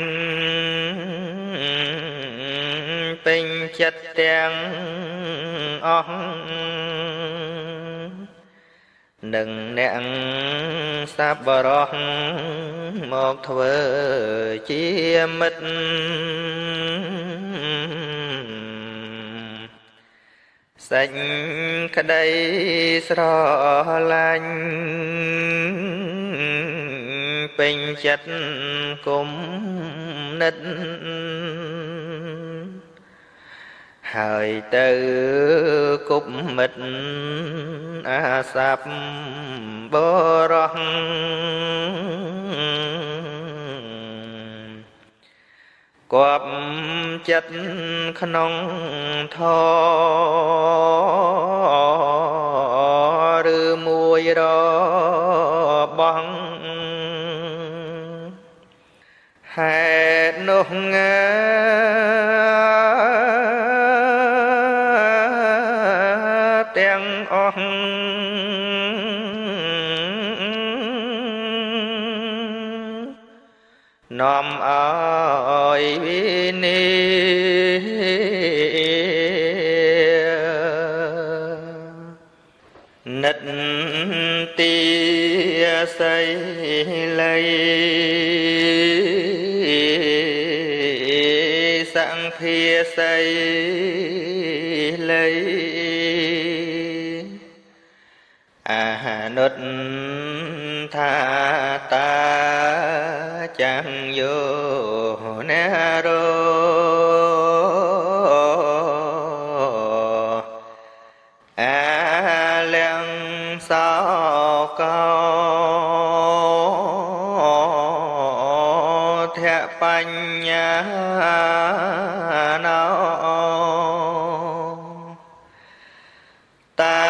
ពេញចិត្តទាំងអស់នឹងអ្នកសប្បុរសមកធ្វើជាមិត្តសេចក្តីស្រឡាញ់ពេញចិត្តគុំនិតហើយទៅគប់មិត្តអាសព្វបរោះគប់ចិត្តក្នុងធឬមួយរបស់ហេតុនោះទាំងអស់នាំឲ្យវិនិច្ឆ័យនិតទីសីល័យសង្ភាសីល័យអនុត្តថាតាចាំងយោណារោអាលៀងសោកោធៈបញ្ញាណោតា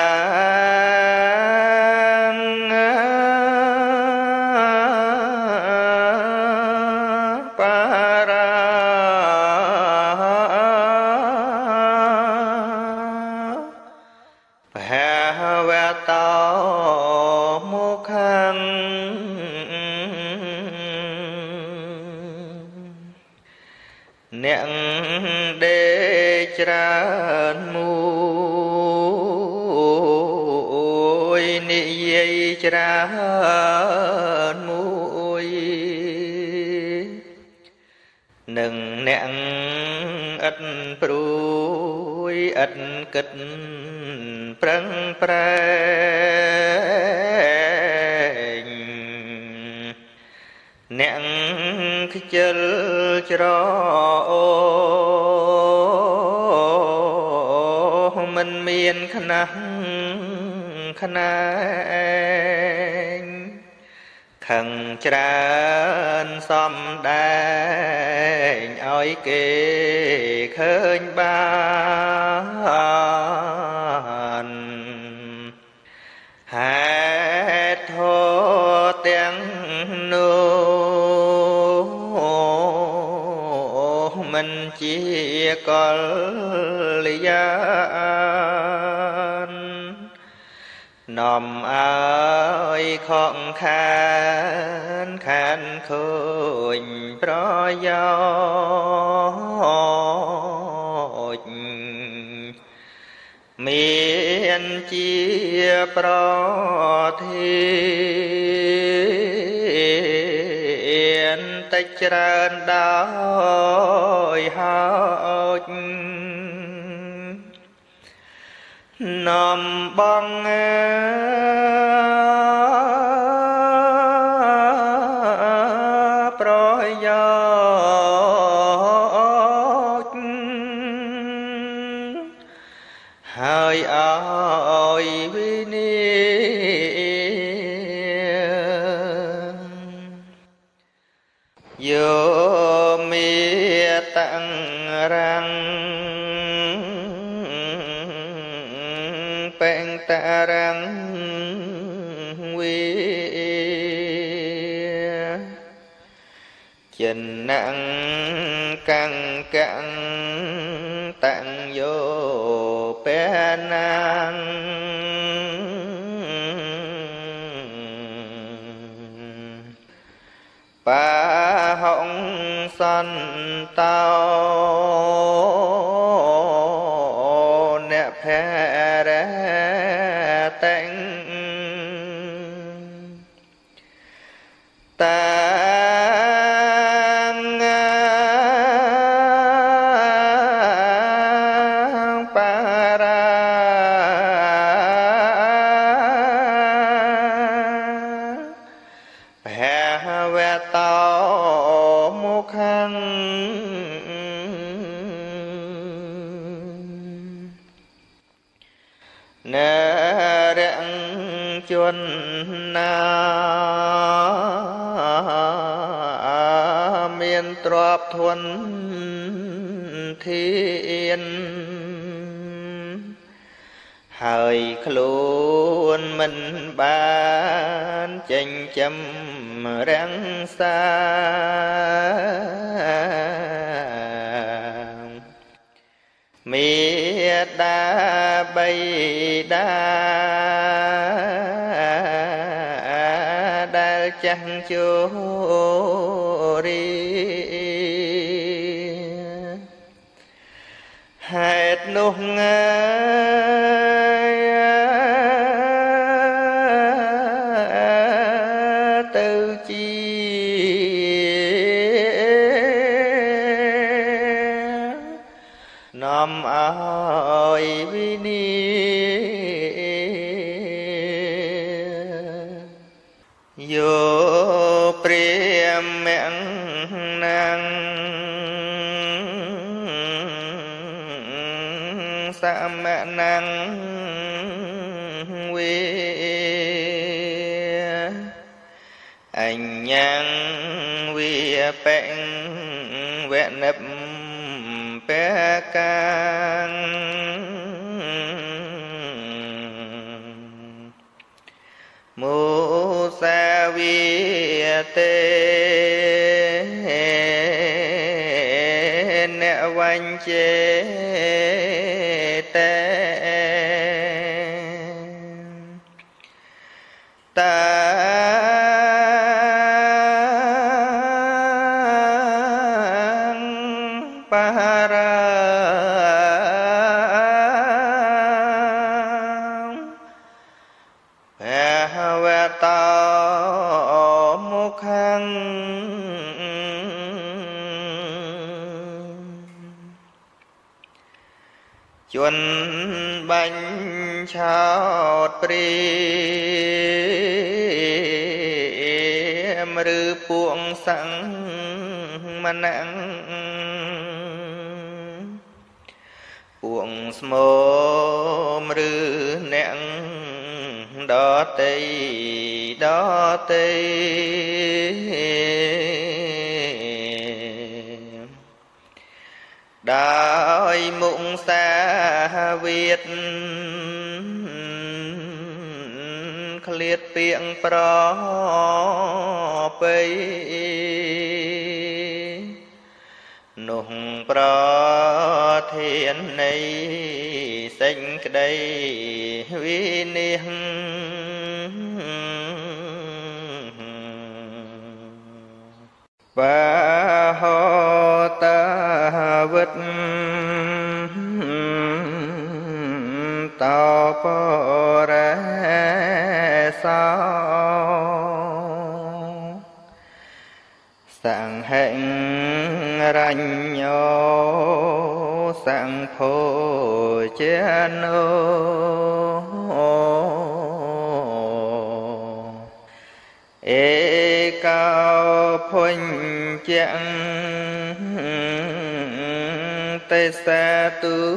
អ្នកដេកច្រើនមួយនិយាយច្រើនមួយនឹងអ្នកឥតព្រួយឥតគិតប្រឹងប្រែងអ្នកខ្ជិលច្រអូមិនមានខ្នះខ្នែងខឹងច្រើនសំដែងឲ្យគេឃើញបានហេតុធម៌ទាំងនោះមិនជាកល្យាណនាំឲ្យខកខានខូចប្រយោជន៍មានជាប្រធានតិចច្រើនដោយហោចនាំបងប្រយោជន៍ហើយឲ្យវិនិយោមេតាំងរាំងពេងតារាំងវិចិនណាំងកាំងកាំងតាំងយោពេណាំងបាហុងសន្តោអ្នកភរតែងតាងបារាភវតោមុខੰនរៈជនណាមានទ្រព្យធនធានហើយខ្លួនមិនបានចិញ្ចឹមរាំងសាមេដាបៃតាដែលចាស់ជោរីហេតុនោះទៅជានាំឲ្យវិនិយោព្រាមណាំងសមណាំងវិអញ្ញੰវិពេងវនិបពេកាងមោសាវិទេអ្នកវញ្ចេតេតាបារាភវតោមុខੰ chuan bánh chót pri rư puông sẵn mà nặng puông smô rư nặng đó tây đói mụng xa Việt khliết piệng pro pây nùng pro thiên này xanh đây vi niên và họ ta vứt tao po ra sao sang hẹn ranh nhau sang phô chén ê cao phun chẳng tê xa tu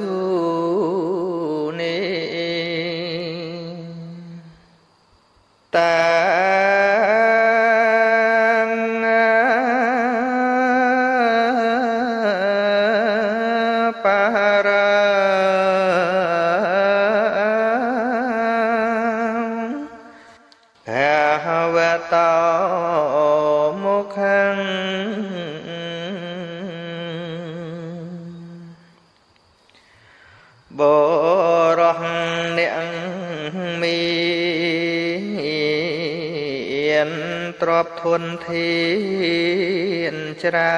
ni ta tao một khăn bồ rong niệm miên trọp thuần thiên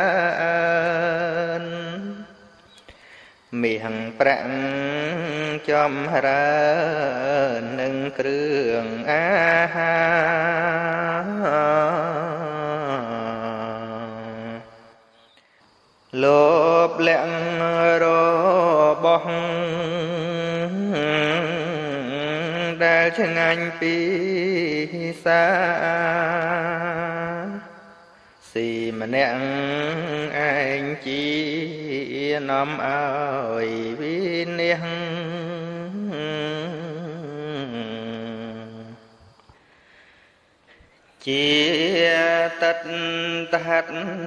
tràn miệng prang chom ra nâng krương lốp lẹng rô bóng đã chân anh pi xa xì mà nẹng anh chỉ nóm ơi vì nẹng chia tất tát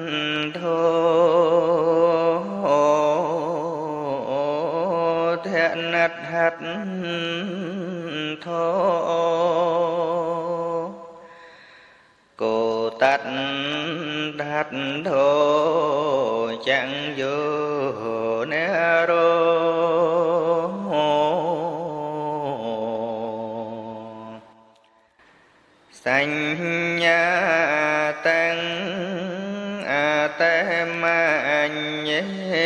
thô thẹn nát hát thô cô tát hát thô chẳng vô nè rô sanh nhà tăng te ma nhé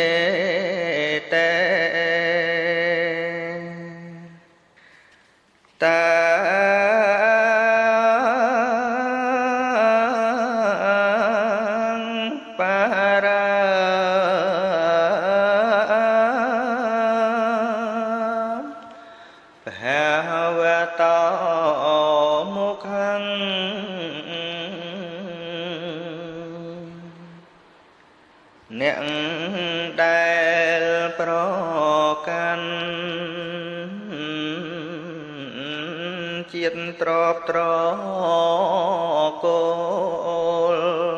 te ta nẹng đài pro can chiết trọp trọ cô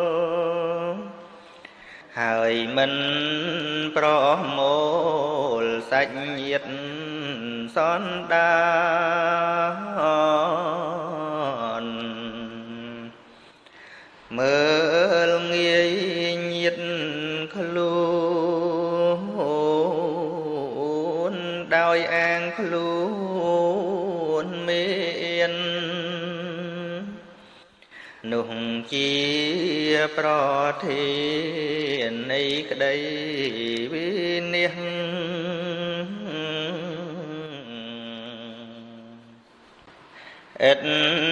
hời mình pro mồ sạch nhiệt son đan mơ nghe nhiệt luôn đôi an luôn miên nung chia pro thiên này cái đây vì niên ít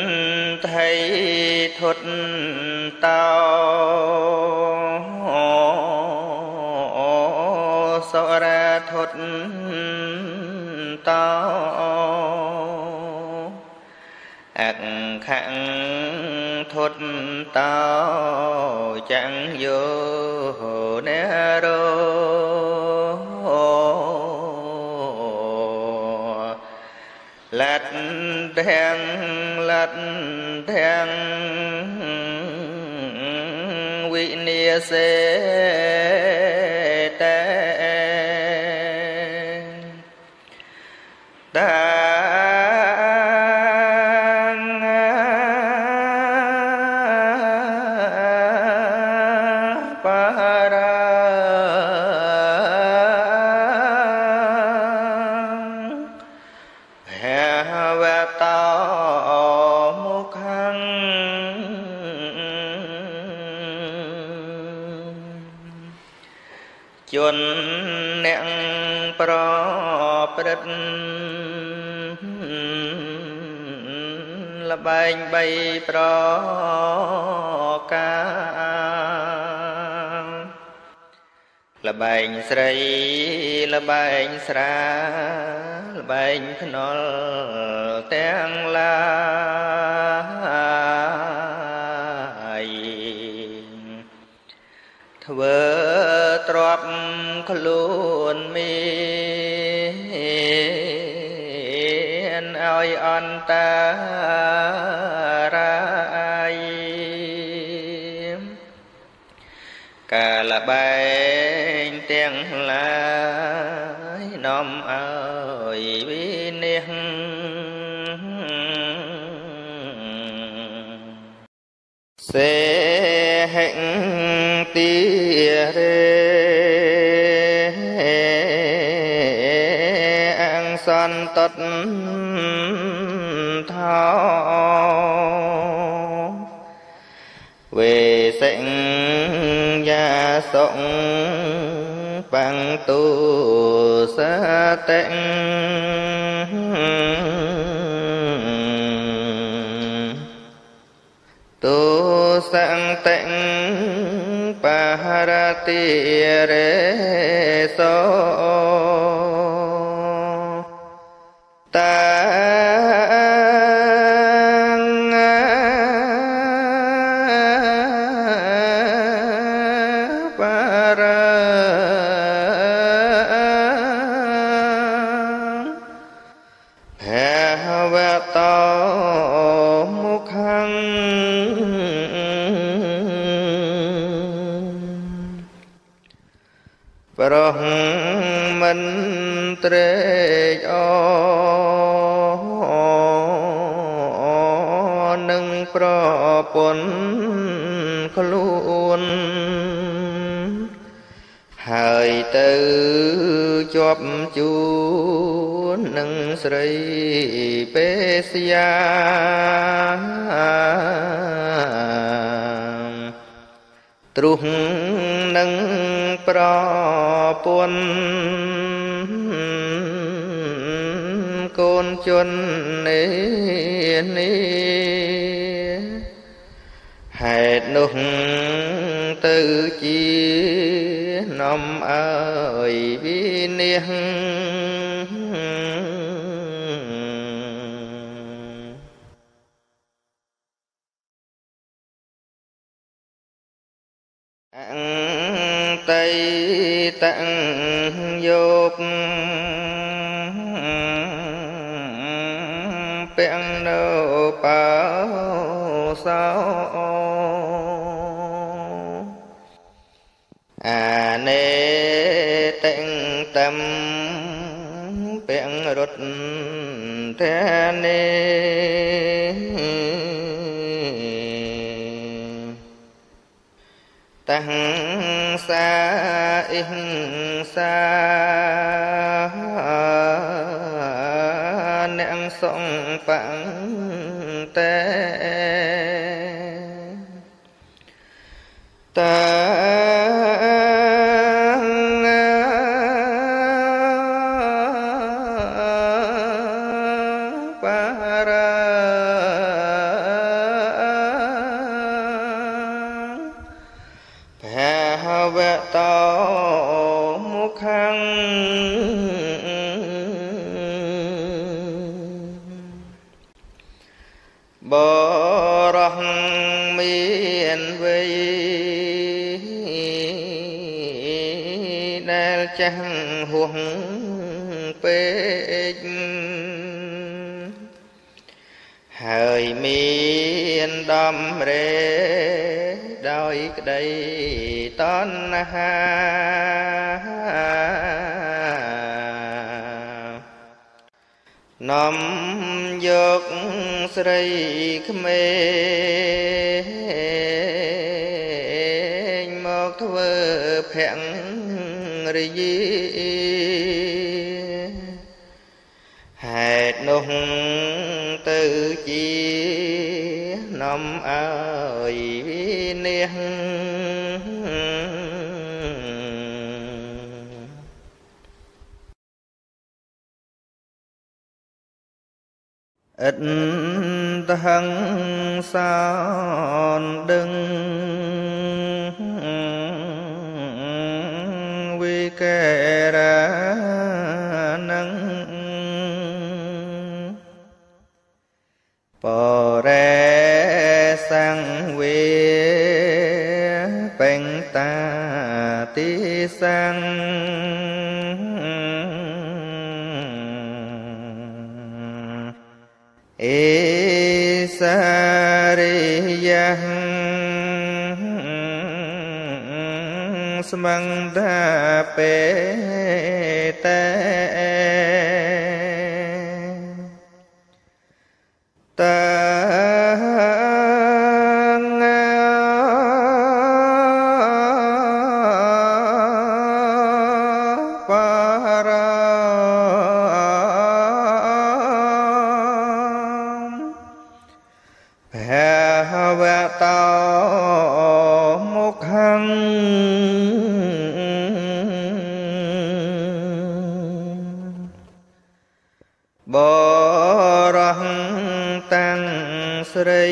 thấy thuật tao សុរាធុតតោអក្ខធុតតោចាំងយោនេរោលត្តទាំងលត្តទាំងវិនិសេតេតាជនអ្នកប្រព្រឹត្តលបែងបីប្រការលបែងស្រីលបែងស្រាលបែងភ្នល់ទាំងឡាយធ្វើទ្របខ្លួនមានឲ្យអន្តរាយកាលបែងទាំងឡាយនាំឲ្យវិនិច្ឆ័យសេហិតិរេអង្គសន្តតថោវេសិញ្ញាសុងបង្ទុសតិទុសង្តិបរតិរេសោតាបរភវតោមុខੰប្រហមិនត្រេកអរនឹងប្រពន្ធខ្លួនហើយទៅជាប់ជួននឹងស្រីពេស្យាទ្រុះនឹងប្រពន្ធកូនជននេះហេតុនោះទៅជានាំឲ្យវិនិច្ឆ័យអន្តៃតយោបពាំងនៅបោសោអានេតេងតំពាំងរត់ធានេតាំងសាអ៊ីងសាអ្នកសងបង្តែតាភវតោមុខខាងបរោះមានវ័យដែលចាស់ហួសពេកហើយមានដំរេដោយក្តីតណ្ហានាំយកស្រីក្មេងមកធ្វើភរិយាហេតុនោះទៅជានាំឲ្យនេះឥតហឹងសោនដឹងវិកេរានឹងបរេសង្វាពេញតាទីសង្អេសារិយៈស្មង្ដាពេតេតាបរោះតាំងស្រី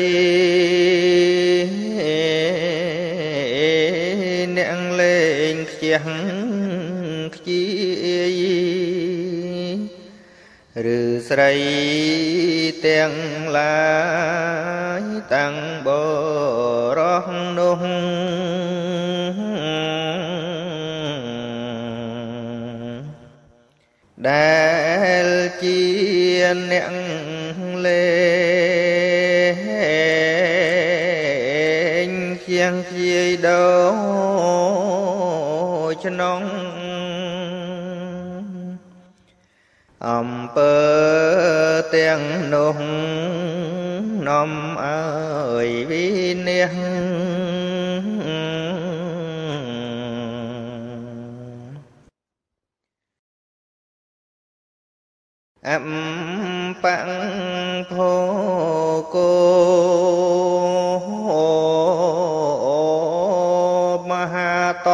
អ្នកលេងខ្ជះខ្ជាយឬស្រីទាំងឡាយតាំងបរោះនោះដែលជាអ្នកលេងជាងជាយដូចក្នុងអំពើទាំងនោះនាំឲ្យវិនិច្ឆ័យអំបាំងភោគោមហាត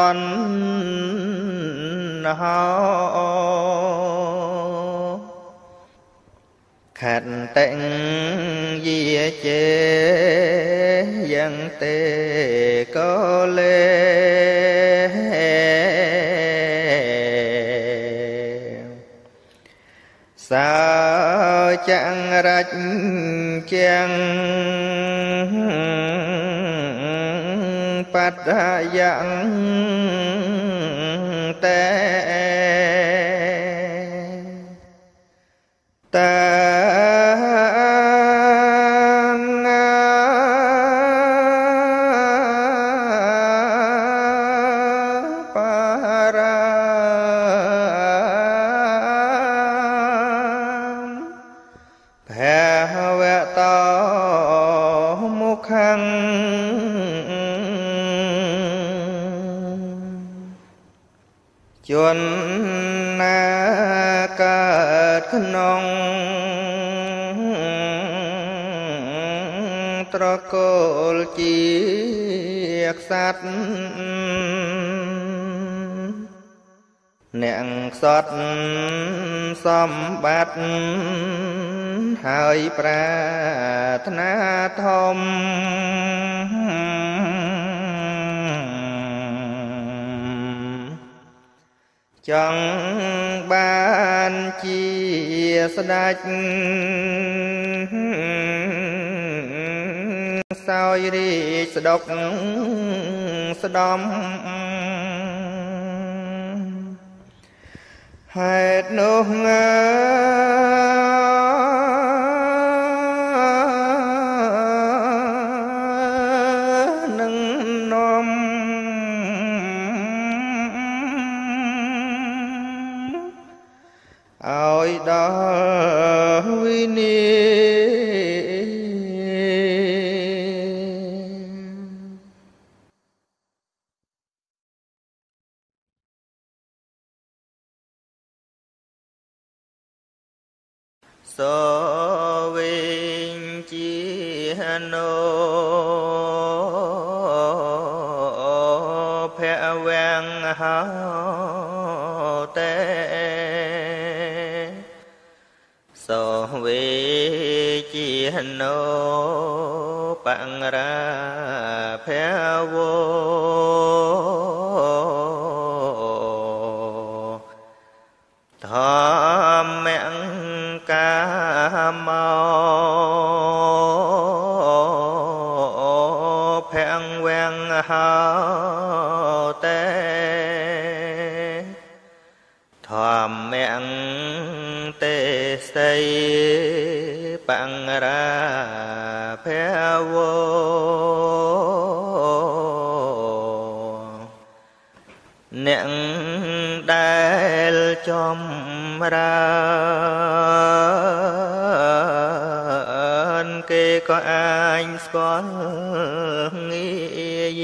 ណ្ហោខត្តិយាចេយ៉ាងទេក៏លេសោចង្រិចជាងបតយ៉ាងតែតាជន់ណាកើតក្នុងត្រកូលជាក្សត្រអ្នកខ្សត់សម្បត្តិហើយប្រាថ្នាធំចង់បានជាស្ដេចសោយរាជស្ដុកស្ដំហេតុនោះនឹងនាំឲ្យដល់វិនាសូវិញជានោភវាំងហោតេសូវេជានោបង្រាភវោធម្មកាមោភវាំងហោតេធម្មទេសីបង្រាភវោអ្នកដែលចំរើនគេក៏អាចស្គាល់ងាយ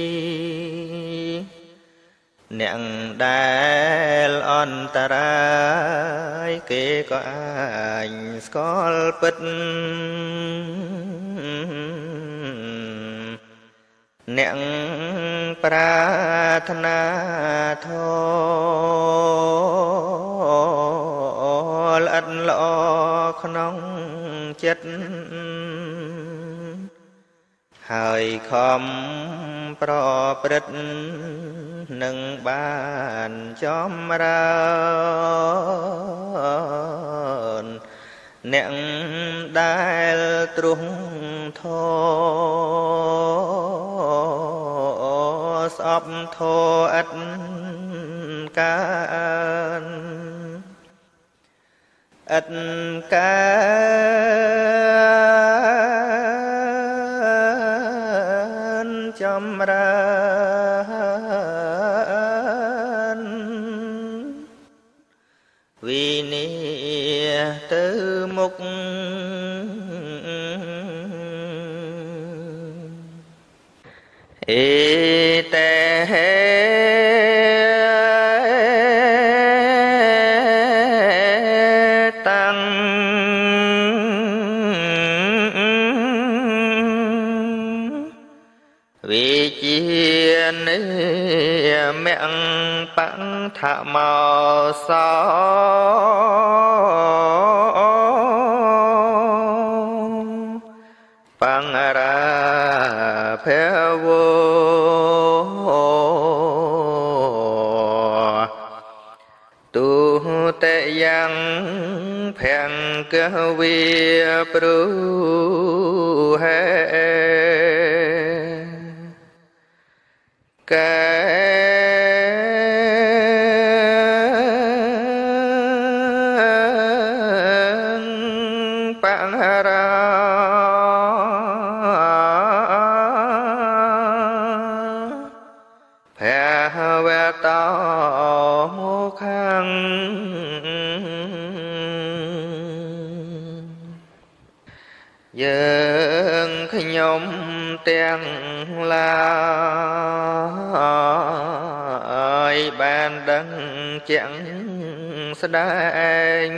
អ្នកដែលអន្តរាយគេក៏អាចស្គាល់ពិតអ្នកប្រាថ្នាធម៌ល្អិតល្អក្នុងចិត្តហើយខំប្រព្រឹត្តនឹងបានចម្រើនអ្នកដែលទ្រង់ធម៌ស្អប់ធម៌ឥតកានឥតកានចម្រើនវិនិទៅមុខអេតេតាំងវិជានិមញ្ញបង្ថមោសោបង្រាភវោទុតិយ៉ាងភង្គវិព្រុហេកែបង្រាភវតោខាងយើងខ្ញុំទាំងឡាយបានដឹងជាក់ស្ដែង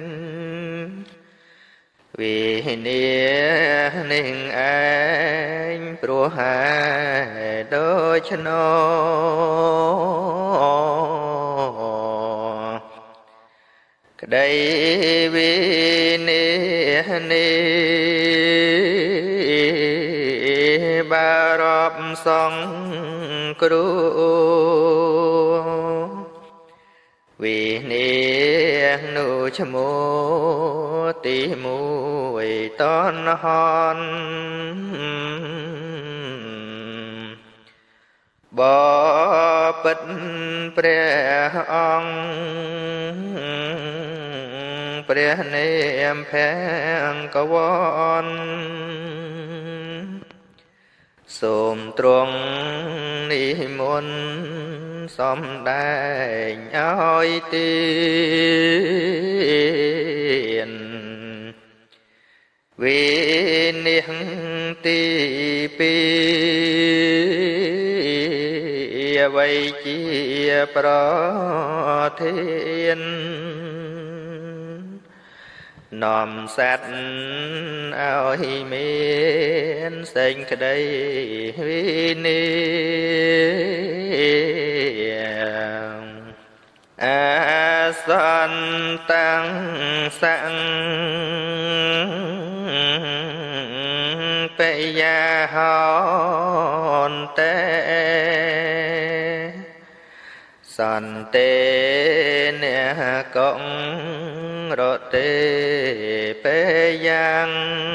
វិនិនឹងឯងព្រោះហេតុដូច្នោះក្តីវិនិនេះបារព្វសង្គ្រោះ vì niên nu chấm mô tí mùi ton hòn bỏ bấtព្រះអង្គព្រះនាមភង្គវន្តសូមទ្រង់និមន្តសំដែងឲ្យទានវិនិច្ឆ័យទីពីរអ្វីជាប្រធាននាំសត្វឲ្យមានសេចក្តីវិនិអាសន្តੰសង្ឃបយាហន្តេសន្តិនេកងរទេពេយ៉ាង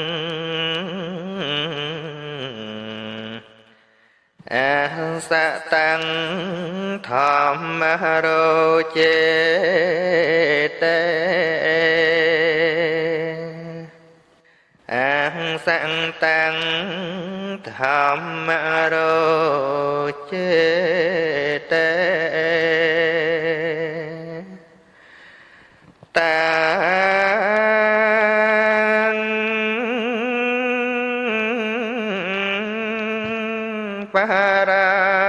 អសតੰធម្មរោចេតេអសតੰធម្មរោចេតេតាបរា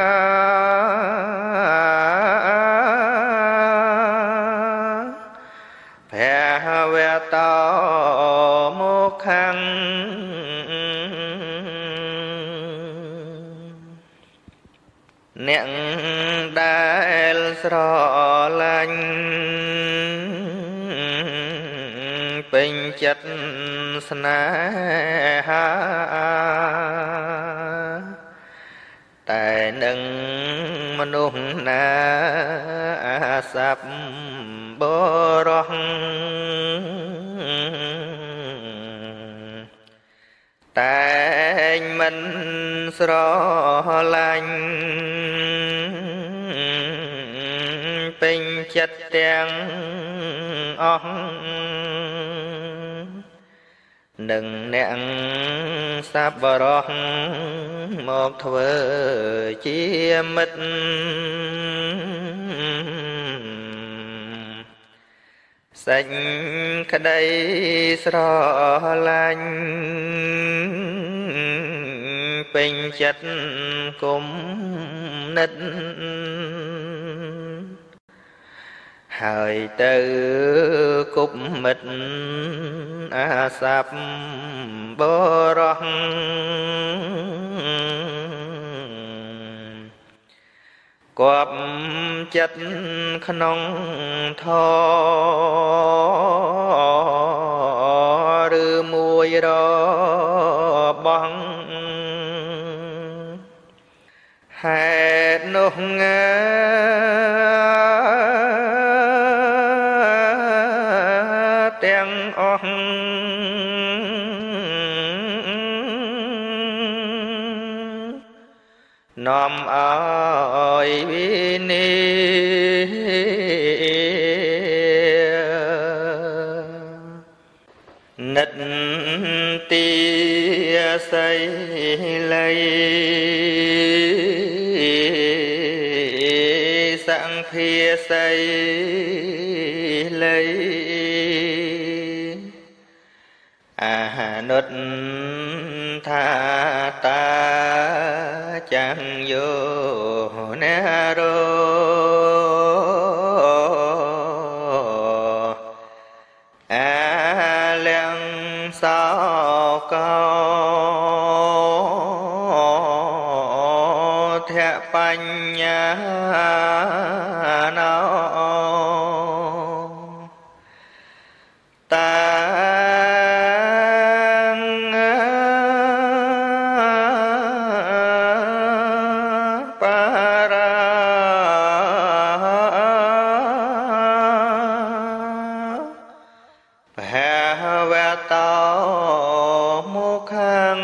ភវតោមុខੰអ្នកដែលស្រឡាញ់ពេញចិត្តស្នេហាតែនឹងមនុស្សណាអាសព្វបរោះតែងមិនស្រឡាញ់ពេញចិត្តទាំងអស់នឹងអ្នកសប្បុរសមកធ្វើជាមិត្តសេចក្តីស្រឡាញ់ពេញចិត្តគុំនិតហើយទៅគប់មិត្តអាសព្វបរោះគប់ចិត្តក្នុងធឬមួយរបស់ហេតុនោះទាំងអស់នាំឲ្យវិនិនិតទីសីល័យសង្ភាសីល័យអានុតថាតាចាំងយោណារោអាលៀងសោកោធៈបញ្ញាណោតាបរាវតោមុខੰ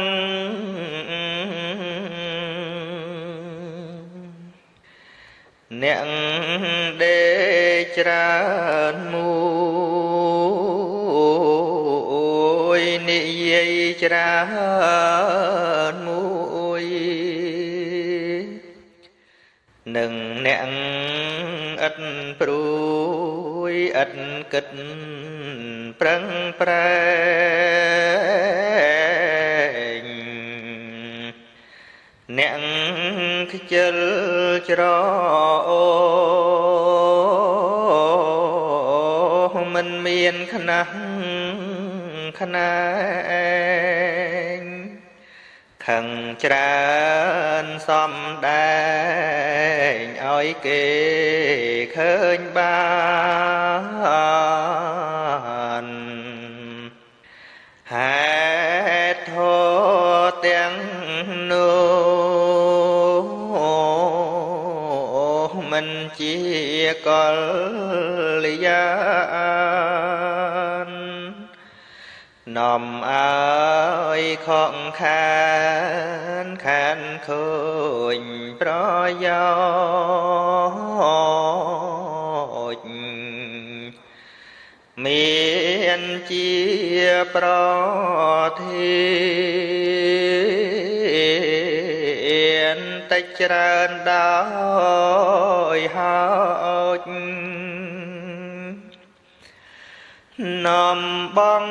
អ្នកដេកច្រើនមួយនិយាយច្រើនមួយនឹងអ្នកឥតព្រួយឥតគិតប្រឹងប្រែងអ្នកខ្ជិលច្រអូមិនមានខ្នះខ្នែងខឹងច្រើនសំដែងឲ្យគេឃើញបានហេតុធម៌ទាំងនោះមិនជាកល្យាណនាំឲ្យខកខានខូចប្រយោជន៍មានជាប្រធានតិចច្រើនដោយហើយនាំបង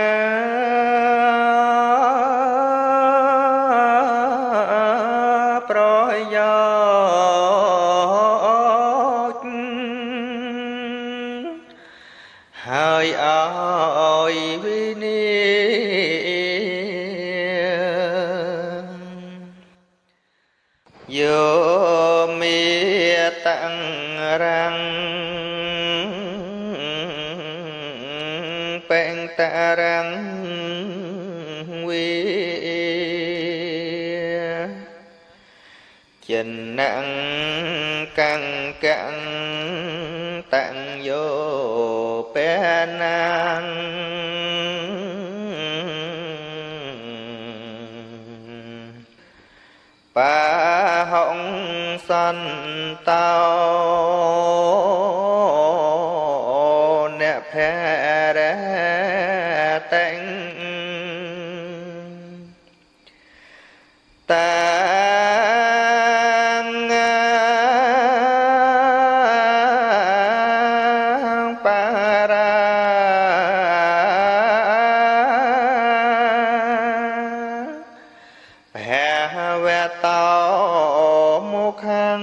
ប្រយោជន៍ហើយឲ្យវិនិយោមេតាំងរាំងពេងតារាំងវិចិនណាំងកាំងកាំងតាំងយោពេណាំងបាហុងសន្តោអ្នកភរតែងតាងបារាភវតោមុខੰ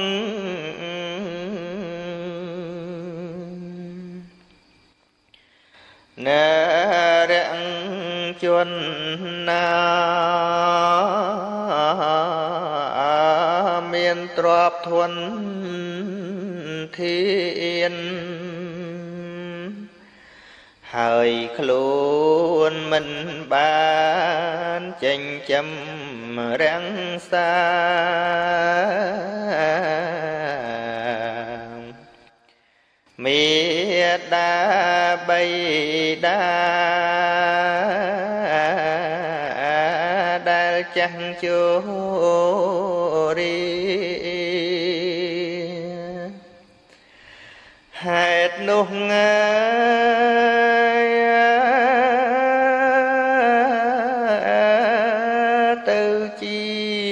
នរៈជនណាមានទ្រព្យធនធានហើយខ្លួនមិនបានចិញ្ចឹមរាំងសាមេដាបៃតាដែលចាស់ជោរីហេតុនោះទៅជា